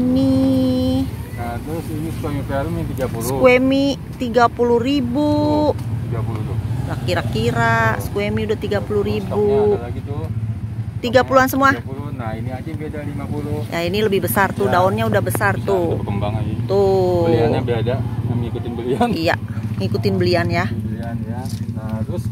Speaker 1: gini.
Speaker 2: Nah, terus ini Squamiferum yang tiga puluh.
Speaker 1: Squemi tiga puluh ribu.
Speaker 2: tiga puluh tuh.
Speaker 1: Nah, kira-kira Squemi udah tiga puluh
Speaker 2: Stoknya
Speaker 1: ribu.
Speaker 2: ada lagi tuh.
Speaker 1: tiga puluhan semua.
Speaker 2: tiga puluh. Nah, ini aja beda lima puluh.
Speaker 1: Ya, ini lebih besar tuh,
Speaker 2: Ya.
Speaker 1: daunnya udah besar
Speaker 2: Bisa
Speaker 1: tuh.
Speaker 2: berkembang aja.
Speaker 1: Tuh.
Speaker 2: Beliannya beda, yang ngikutin belian.
Speaker 1: Iya, ngikutin belian ya.
Speaker 2: Belian ya. Nah, terus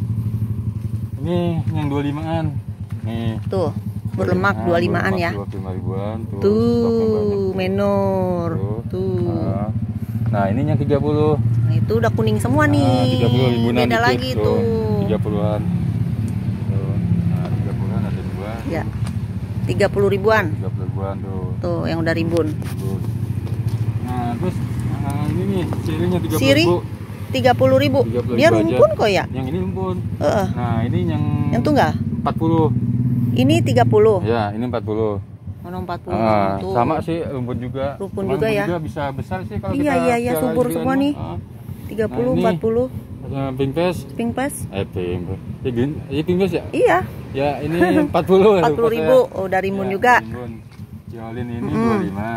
Speaker 2: ini yang dua puluh limaan. Nih.
Speaker 1: Tuh, berlemak dua puluh limaan ya.
Speaker 2: dua puluh lima ribuan tuh. stoknya banyak
Speaker 1: Tuh,
Speaker 2: tuh.
Speaker 1: menor.
Speaker 2: Tuh.
Speaker 1: Tuh.
Speaker 2: Nah, nah, ini yang tiga puluh.
Speaker 1: Nah, itu udah kuning semua
Speaker 2: Nah,
Speaker 1: nih.
Speaker 2: tiga puluh ribuan
Speaker 1: Beda
Speaker 2: dikit,
Speaker 1: lagi tuh.
Speaker 2: tiga puluhan. Tuh. Nah, tiga puluhan ada dua.
Speaker 1: Ya. tiga puluh ribuan.
Speaker 2: tiga puluh ribuan tuh.
Speaker 1: Tuh, yang udah rimbun.
Speaker 2: Tuh. Nah, terus nah, ini nih sirinya tiga puluh
Speaker 1: Siri
Speaker 2: ribu.
Speaker 1: tiga puluh ribu.
Speaker 2: tiga puluh
Speaker 1: Dia
Speaker 2: ribu
Speaker 1: rumpun
Speaker 2: aja.
Speaker 1: kok ya?
Speaker 2: Yang ini rumpun.
Speaker 1: Heeh.
Speaker 2: Nah, ini yang
Speaker 1: Yang tunggal.
Speaker 2: empat puluh.
Speaker 1: Ini tiga puluh.
Speaker 2: Ya, ini empat puluh.
Speaker 1: Mana empat puluh.
Speaker 2: Ah,
Speaker 1: Tuh.
Speaker 2: sama sih rumpun juga.
Speaker 1: Rumpun
Speaker 2: Cuman
Speaker 1: juga ya.
Speaker 2: juga bisa besar sih kalau
Speaker 1: Iya,
Speaker 2: kita
Speaker 1: iya, iya,
Speaker 2: piara
Speaker 1: subur
Speaker 2: giliran
Speaker 1: semua
Speaker 2: mah.
Speaker 1: nih.
Speaker 2: Ah.
Speaker 1: tiga puluh,
Speaker 2: Nah, ini-
Speaker 1: empat puluh.
Speaker 2: Yang pink pass.
Speaker 1: Pink pass?
Speaker 2: Eh, pink pass. Ya, gini, ya pink pass ya?
Speaker 1: Iya.
Speaker 2: Ya, ini empat puluh.
Speaker 1: empat puluh ribu. Oh, udah rimbun
Speaker 2: Ya,
Speaker 1: juga.
Speaker 2: rimbun. Violin ini
Speaker 1: Mm-mm.
Speaker 2: dua puluh lima.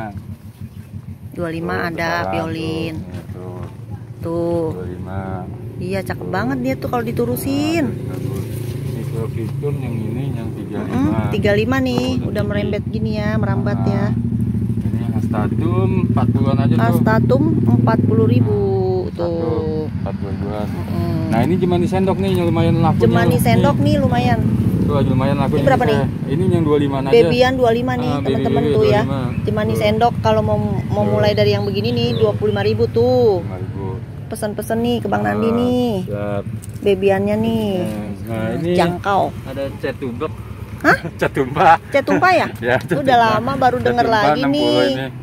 Speaker 1: dua puluh lima
Speaker 2: Tuh,
Speaker 1: ada
Speaker 2: besaran
Speaker 1: violin.
Speaker 2: Tuh, nih, tuh.
Speaker 1: Tuh.
Speaker 2: dua puluh lima.
Speaker 1: Iya, cakep banget dia tuh kalau diturusin.
Speaker 2: Ini Microfiton yang ini yang tiga puluh lima.
Speaker 1: Mm, tiga puluh lima nih,
Speaker 2: Tuh,
Speaker 1: udah
Speaker 2: tinggi.
Speaker 1: merembet gini ya, merambat
Speaker 2: Nah,
Speaker 1: ya.
Speaker 2: Ini yang Astatum empat puluhan aja tuh.
Speaker 1: Astatum empat puluh ribu
Speaker 2: Astatum
Speaker 1: tuh.
Speaker 2: empat puluh ribuan.
Speaker 1: Mm.
Speaker 2: Nah, ini Jemani sendok nih yang lumayan laku.
Speaker 1: Jemani sendok nih lumayan.
Speaker 2: Tuh lumayan laku.
Speaker 1: Ini berapa nih?
Speaker 2: Ini yang dua puluh lima aja.
Speaker 1: Babyan dua puluh lima nih,
Speaker 2: Ah, baby
Speaker 1: teman-teman
Speaker 2: baby
Speaker 1: tuh ya.
Speaker 2: dua puluh lima.
Speaker 1: Jemani
Speaker 2: Tuh.
Speaker 1: sendok kalau mau mau
Speaker 2: Tuh.
Speaker 1: mulai dari yang begini nih dua puluh lima ribu tuh.
Speaker 2: lima ribu.
Speaker 1: Pesan-pesan nih ke Bang Nandi
Speaker 2: Ah,
Speaker 1: nih.
Speaker 2: Siap.
Speaker 1: Babyannya nih.
Speaker 2: Nah, ini
Speaker 1: Jangkau.
Speaker 2: ada cat tumbek.
Speaker 1: Hah?
Speaker 2: Cat tumpah.
Speaker 1: Cat tumpah ya?
Speaker 2: Ya, cat
Speaker 1: Udah
Speaker 2: tumpah.
Speaker 1: lama baru
Speaker 2: Cat
Speaker 1: denger
Speaker 2: tumpah
Speaker 1: lagi
Speaker 2: enam puluh
Speaker 1: nih.
Speaker 2: ini.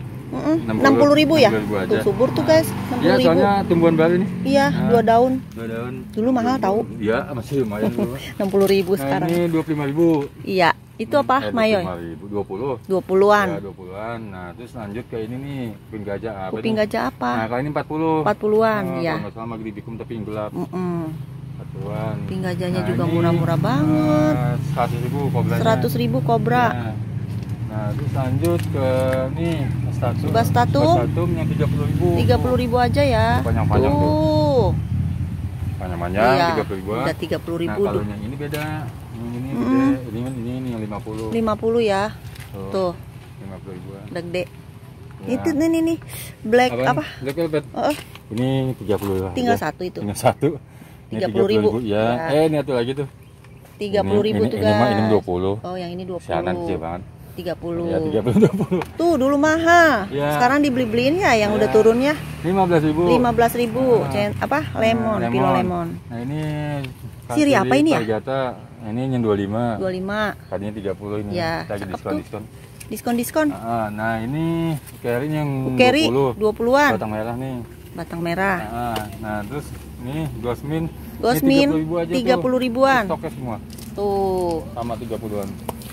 Speaker 1: enam puluh ribu ya?
Speaker 2: enam puluh ribu aja.
Speaker 1: Tuh subur tuh guys, enam
Speaker 2: Iya,
Speaker 1: puluh ribu.
Speaker 2: soalnya tumbuhan baru nih.
Speaker 1: Iya,
Speaker 2: Nah.
Speaker 1: dua daun.
Speaker 2: Dua daun.
Speaker 1: Dulu mahal tahu.
Speaker 2: Iya, masih lumayan dulu.
Speaker 1: enam puluh ribu
Speaker 2: Nah,
Speaker 1: sekarang.
Speaker 2: ini dua puluh lima ribu.
Speaker 1: Iya, itu apa?
Speaker 2: Eh,
Speaker 1: Mayoy?
Speaker 2: dua puluh.
Speaker 1: dua puluhan.
Speaker 2: Ya, dua puluhan. Nah, terus lanjut ke ini nih, kuping gajah. Apa
Speaker 1: Kuping
Speaker 2: nih?
Speaker 1: gajah
Speaker 2: Nah,
Speaker 1: apa?
Speaker 2: kalau ini empat puluh.
Speaker 1: empat puluhan,
Speaker 2: Nah,
Speaker 1: ya.
Speaker 2: kalau nggak salah magdi bikum tapi yang gelap.
Speaker 1: Mm-mm.
Speaker 2: empat puluhan.
Speaker 1: Kuping gajahnya
Speaker 2: Nah,
Speaker 1: juga
Speaker 2: ini,
Speaker 1: murah-murah banget.
Speaker 2: eh, seratus ribu kobranya.
Speaker 1: seratus ribu kobra.
Speaker 2: Nah, nah, terus lanjut ke nih, Astatum.
Speaker 1: Astatum.
Speaker 2: Astatum yang tiga puluh ribu.
Speaker 1: tiga puluh ribu aja ya.
Speaker 2: Panjang-panjang tuh.
Speaker 1: Tuh.
Speaker 2: Panjang-panjang
Speaker 1: Iya,
Speaker 2: tiga puluh ribuan.
Speaker 1: udah tiga puluh
Speaker 2: Nah,
Speaker 1: ribu.
Speaker 2: kalau yang ini beda. Yang ini
Speaker 1: Mm-mm.
Speaker 2: gede. Ini ini ini yang lima puluh.
Speaker 1: lima puluh ya. Tuh,
Speaker 2: lima puluh ribuan.
Speaker 1: udah gede.
Speaker 2: Ya.
Speaker 1: Itu nih nih nih. Black
Speaker 2: Apaan?
Speaker 1: apa?
Speaker 2: Black velvet.
Speaker 1: Oh,
Speaker 2: Ini tiga puluh lah.
Speaker 1: tinggal
Speaker 2: aja.
Speaker 1: satu itu.
Speaker 2: Tinggal satu. Ini
Speaker 1: tiga puluh ribu.
Speaker 2: Ya.
Speaker 1: Ya.
Speaker 2: Eh, ini satu lagi tuh.
Speaker 1: tiga puluh ribu
Speaker 2: Ini-
Speaker 1: tuh
Speaker 2: ini mah-
Speaker 1: guys.
Speaker 2: ini dua puluh.
Speaker 1: Oh, yang ini dua
Speaker 2: Sianan kecil
Speaker 1: puluh.
Speaker 2: banget.
Speaker 1: tiga puluh.
Speaker 2: Ya, tiga puluh dua puluh.
Speaker 1: Tuh dulu mahal.
Speaker 2: Ya.
Speaker 1: Sekarang dibeli-beliin ya yang
Speaker 2: Ya.
Speaker 1: udah turun ya.
Speaker 2: lima belas ribu.
Speaker 1: lima belas ribu.
Speaker 2: Nah.
Speaker 1: Cen- apa? Lemon,
Speaker 2: Nah,
Speaker 1: pilo lemon.
Speaker 2: Nah, ini
Speaker 1: Siri apa ini ya?
Speaker 2: Parigata. Ini yang dua puluh lima.
Speaker 1: dua puluh lima.
Speaker 2: Tadinya tiga puluh ini.
Speaker 1: Ya,
Speaker 2: Lagi
Speaker 1: cakep
Speaker 2: diskon
Speaker 1: tuh.
Speaker 2: diskon.
Speaker 1: Diskon-diskon.
Speaker 2: Nah, nah, ini Ukeri yang
Speaker 1: Ukeri
Speaker 2: dua puluh.
Speaker 1: dua puluhan.
Speaker 2: Batang merah nih.
Speaker 1: Batang merah.
Speaker 2: Nah, nah terus ini Gosmin.
Speaker 1: Gosmin
Speaker 2: Ini tiga puluh ribu aja
Speaker 1: tiga puluh ribuan.
Speaker 2: Stoknya semua
Speaker 1: Tuh.
Speaker 2: sama tiga puluhan.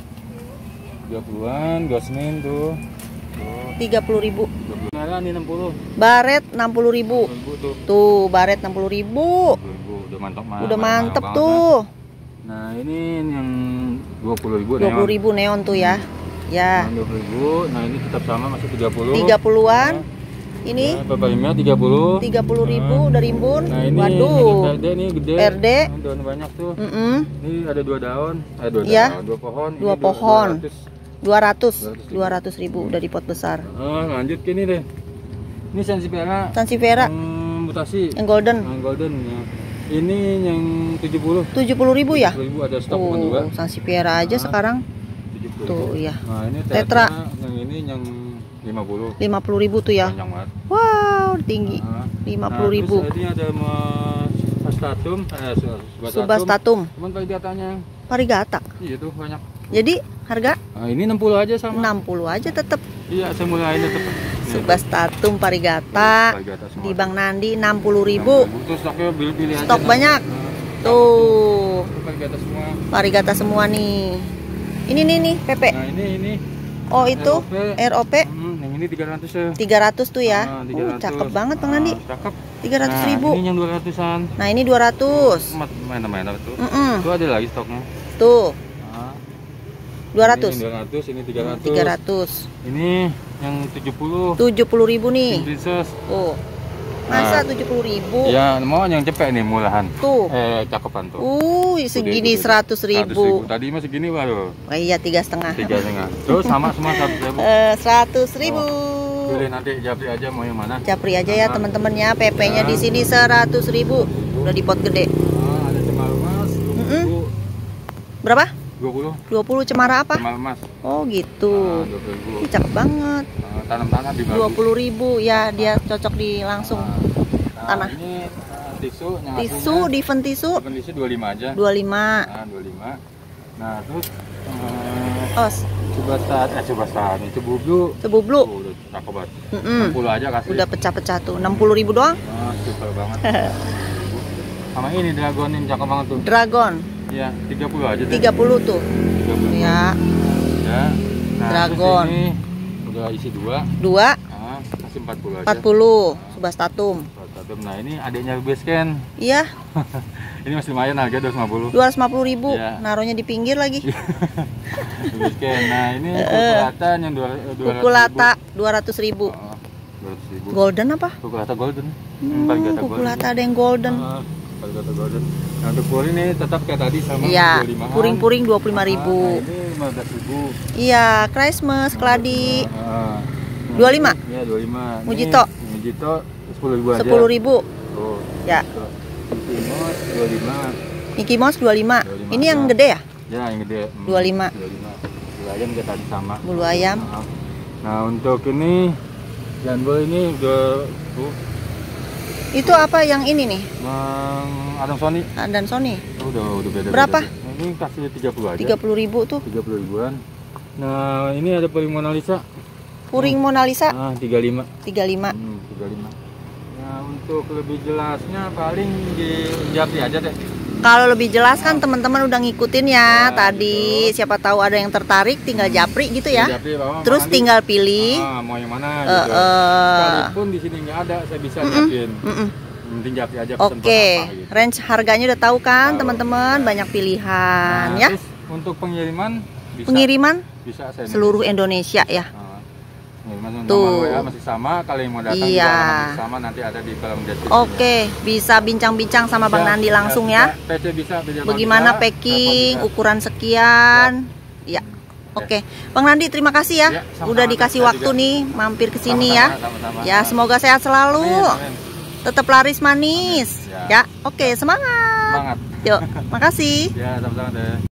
Speaker 2: tiga puluhan Gosmin tuh. Tuh.
Speaker 1: tiga puluh ribu.
Speaker 2: tiga puluh. Merah nih enam puluh.
Speaker 1: Baret enam puluh ribu.
Speaker 2: enam puluh ribu tuh.
Speaker 1: Tuh, baret enam puluh ribu.
Speaker 2: enam puluh ribu udah mantap mah.
Speaker 1: Udah
Speaker 2: mahal
Speaker 1: mantep
Speaker 2: banget,
Speaker 1: tuh.
Speaker 2: Nah. Nah, ini yang dua puluh ribu
Speaker 1: dua puluh ribu neon tuh ya. Ya.
Speaker 2: dua puluh ribu. Nah, ini tetap sama masih tiga puluh.
Speaker 1: tiga puluhan.
Speaker 2: Nah,
Speaker 1: Ini
Speaker 2: Nah, Papayamnya tiga puluh.
Speaker 1: tiga puluh ribu udah rimbun.
Speaker 2: Nah, ini
Speaker 1: Waduh.
Speaker 2: R D nih gede.
Speaker 1: R D.
Speaker 2: Nah, daun banyak tuh.
Speaker 1: Mm-mm.
Speaker 2: Ini ada dua daun, eh dua
Speaker 1: Iya.
Speaker 2: daun, dua pohon. Ini
Speaker 1: Dua
Speaker 2: dua-
Speaker 1: pohon.
Speaker 2: dua ratus.
Speaker 1: dua ratus.
Speaker 2: dua ratus ribu.
Speaker 1: dua ratus ribu udah di pot besar.
Speaker 2: Ah, lanjut ke ini deh. Ini Sansevieria.
Speaker 1: Sansevieria
Speaker 2: yang mutasi.
Speaker 1: yang golden
Speaker 2: Yang golden ya. Ini yang tujuh puluh.
Speaker 1: tujuh puluh ribu ya.
Speaker 2: tujuh puluh ribu ada stok pun juga.
Speaker 1: Oh, Sansevieria aja
Speaker 2: Ah.
Speaker 1: sekarang
Speaker 2: tujuh puluh
Speaker 1: tuh
Speaker 2: ribu.
Speaker 1: iya.
Speaker 2: Nah, ini
Speaker 1: Tetra.
Speaker 2: tetra. Yang ini yang lima puluh.
Speaker 1: lima puluh ribu tuh ya.
Speaker 2: Panjang banget.
Speaker 1: Wow, tinggi.
Speaker 2: Ah.
Speaker 1: lima puluh ribu.
Speaker 2: Nah, terus ini ada mas Astatum, eh Subastatum.
Speaker 1: Subastatum,
Speaker 2: Cuman parigatanya.
Speaker 1: Parigata.
Speaker 2: Iya tuh banyak.
Speaker 1: Jadi harga
Speaker 2: Nah, ini enam puluh aja sama.
Speaker 1: enam puluh aja tetap.
Speaker 2: Iya, saya mulai tetap.
Speaker 1: Subastatum Parigata
Speaker 2: Parigata semua.
Speaker 1: di Bang Nandi enam puluh ribu.
Speaker 2: Terus stoknya pilih-pilih aja.
Speaker 1: Stok
Speaker 2: Nah,
Speaker 1: banyak.
Speaker 2: nah,
Speaker 1: Tuh,
Speaker 2: itu Parigata semua.
Speaker 1: Parigata semua nih. Ini nih nih, P P.
Speaker 2: Nah, ini ini.
Speaker 1: Oh, itu
Speaker 2: R O P.
Speaker 1: R O P
Speaker 2: Hmm, yang ini tiga ratus ya.
Speaker 1: tiga ratus tuh ya.
Speaker 2: Ah,
Speaker 1: Uh,
Speaker 2: tiga ratus.
Speaker 1: cakep banget Bang Nandi.
Speaker 2: Ah, cakep.
Speaker 1: tiga ratus
Speaker 2: Nah,
Speaker 1: ribu.
Speaker 2: ini yang dua ratusan.
Speaker 1: Nah, ini dua ratus.
Speaker 2: Mana-mana tuh.
Speaker 1: Mm-mm.
Speaker 2: Itu ada lagi stoknya.
Speaker 1: Tuh,
Speaker 2: Ah,
Speaker 1: dua ratus.
Speaker 2: Ini dua ratus, ini tiga ratus.
Speaker 1: tiga ratus.
Speaker 2: Ini yang tujuh puluh.
Speaker 1: tujuh puluh ribu nih.
Speaker 2: Pink Princess.
Speaker 1: Tuh. Masa tujuh puluh ribu?
Speaker 2: Ya, mau yang cepet nih mulahan.
Speaker 1: Tuh.
Speaker 2: Eh, cakepan tuh.
Speaker 1: Uh, segini seratus ribu.
Speaker 2: Tadi mah segini baru.
Speaker 1: Oh iya, tiga setengah.
Speaker 2: Tiga setengah. Terus sama semua seratus ribu.
Speaker 1: Eh, seratus ribu.
Speaker 2: Pilih nanti japri aja mau yang mana.
Speaker 1: Japri aja ya teman-teman ya. P P-nya di sini seratus ribu. Udah di pot gede.
Speaker 2: Ah, ada cemara emas.
Speaker 1: Berapa?
Speaker 2: dua puluh.
Speaker 1: dua puluh cemara apa?
Speaker 2: Cemara emas.
Speaker 1: Oh gitu.
Speaker 2: Ah, dua puluh ribu.
Speaker 1: Ih, cakep banget.
Speaker 2: Ah, tanam-tanam di
Speaker 1: dua puluh ribu ya, dia cocok di langsung
Speaker 2: nah,
Speaker 1: tanah.
Speaker 2: Ini uh, tisu yang
Speaker 1: Tisu, different tisu
Speaker 2: Different tisu dua puluh lima aja.
Speaker 1: dua puluh lima.
Speaker 2: Nah, dua puluh lima. Nah, terus uh,
Speaker 1: Os.
Speaker 2: coba saat eh coba saat itu bublu.
Speaker 1: Cebublu.
Speaker 2: Oh, udah cakep banget.
Speaker 1: Mm -mm.
Speaker 2: enam puluh aja kasih.
Speaker 1: Udah pecah-pecah tuh. enam puluh ribu doang.
Speaker 2: Ah, super banget. Sama ini dragon ini cakep banget tuh.
Speaker 1: Dragon.
Speaker 2: Iya, tiga puluh aja deh.
Speaker 1: tiga puluh tuh.
Speaker 2: tiga puluh.
Speaker 1: Ya.
Speaker 2: Ya. Nah,
Speaker 1: Dragon.
Speaker 2: Terus ini udah isi dua.
Speaker 1: Dua.
Speaker 2: Nah, kasih empat puluh aja.
Speaker 1: empat puluh. Substatum.
Speaker 2: Substatum. Nah, ini adiknya Basecamp.
Speaker 1: Iya.
Speaker 2: Ini masih lumayan harga dua ratus lima puluh.
Speaker 1: dua ratus lima puluh ribu.
Speaker 2: Ya.
Speaker 1: Naruhnya di pinggir lagi.
Speaker 2: Basecamp. Nah, ini kukulata yang dua ratus ribu.
Speaker 1: Kukulata dua ratus ribu.
Speaker 2: Oh, dua ratus ribu.
Speaker 1: Golden apa?
Speaker 2: Kukulata golden.
Speaker 1: Hmm,
Speaker 2: Kukulata
Speaker 1: kukulata ada yang golden.
Speaker 2: Ah, kukulata golden. Nah, untuk puring ini tetap kayak tadi sama
Speaker 1: Iya.
Speaker 2: dua puluh lima.
Speaker 1: Puring-puring dua puluh lima ribu.
Speaker 2: Nah, ini lima belas ribu.
Speaker 1: Iya, Christmas, keladi.
Speaker 2: Ah,
Speaker 1: dua puluh lima.
Speaker 2: Iya, dua puluh lima.
Speaker 1: Mujito.
Speaker 2: Ini Mujito sepuluh ribu aja.
Speaker 1: sepuluh ribu.
Speaker 2: Tuh.
Speaker 1: Ya.
Speaker 2: Mickey Mouse dua puluh lima.
Speaker 1: Mickey Mouse dua puluh lima.
Speaker 2: dua puluh lima
Speaker 1: Ini yang
Speaker 2: aja.
Speaker 1: gede ya?
Speaker 2: Ya, yang gede. Hmm,
Speaker 1: dua puluh lima.
Speaker 2: dua puluh lima. Bulu ayam kayak tadi sama.
Speaker 1: Bulu ayam.
Speaker 2: Nah, nah, untuk ini jambul ini udah tuh
Speaker 1: Itu apa yang ini nih?
Speaker 2: Bang Adam Sony.
Speaker 1: Dan Sony.
Speaker 2: Oh, udah udah beda.
Speaker 1: Berapa?
Speaker 2: Beda. Nah, ini kasih tiga puluh aja.
Speaker 1: tiga puluh ribu tuh.
Speaker 2: tiga puluh ribuan. Nah, ini ada puring Mona Lisa.
Speaker 1: Puring Mona Lisa
Speaker 2: Ah, tiga puluh lima.
Speaker 1: tiga puluh lima.
Speaker 2: Hmm, tiga puluh lima. Nah, untuk lebih jelasnya paling di Japri aja deh.
Speaker 1: Kalau lebih jelas kan teman-teman udah ngikutin ya,
Speaker 2: Ya,
Speaker 1: tadi
Speaker 2: gitu.
Speaker 1: siapa tahu ada yang tertarik tinggal japri gitu ya.
Speaker 2: Japri, Bang.
Speaker 1: Terus
Speaker 2: Nanti,
Speaker 1: tinggal pilih.
Speaker 2: ah, mau yang mana
Speaker 1: Eh,
Speaker 2: gitu.
Speaker 1: eh.
Speaker 2: Sekalipun di sini nggak ada, saya bisa nyiapin.
Speaker 1: Mm-mm.
Speaker 2: Penting Japri aja pesen
Speaker 1: Oke,
Speaker 2: apa gitu.
Speaker 1: range harganya udah tahu kan
Speaker 2: Tahu.
Speaker 1: teman-teman, banyak pilihan
Speaker 2: Nah,
Speaker 1: ya.
Speaker 2: terus untuk pengiriman bisa,
Speaker 1: Pengiriman
Speaker 2: bisa saya
Speaker 1: seluruh Indonesia ya.
Speaker 2: Nah, pengiriman
Speaker 1: Tuh.
Speaker 2: nomor W A masih sama, kalau yang mau datang
Speaker 1: Iya.
Speaker 2: juga masih sama, nanti ada di kolom deskripsi.
Speaker 1: Oke, bisa bincang-bincang sama Bang Nandi langsung ya.
Speaker 2: P C bisa, bisa
Speaker 1: Bagaimana
Speaker 2: bisa,
Speaker 1: packing,
Speaker 2: telepon bisa.
Speaker 1: ukuran sekian. Ya. Oke, Bang Nandi terima kasih ya.
Speaker 2: Ya, sama-sama.
Speaker 1: Udah dikasih
Speaker 2: Saya
Speaker 1: waktu
Speaker 2: juga.
Speaker 1: nih mampir ke sini
Speaker 2: Sama-sama,
Speaker 1: ya.
Speaker 2: sama-sama.
Speaker 1: Ya, semoga sehat selalu.
Speaker 2: Amin, amin.
Speaker 1: Tetap laris manis.
Speaker 2: Amin. Ya.
Speaker 1: Ya, oke, semangat.
Speaker 2: Semangat.
Speaker 1: Yuk, makasih.
Speaker 2: Ya, sama-sama deh.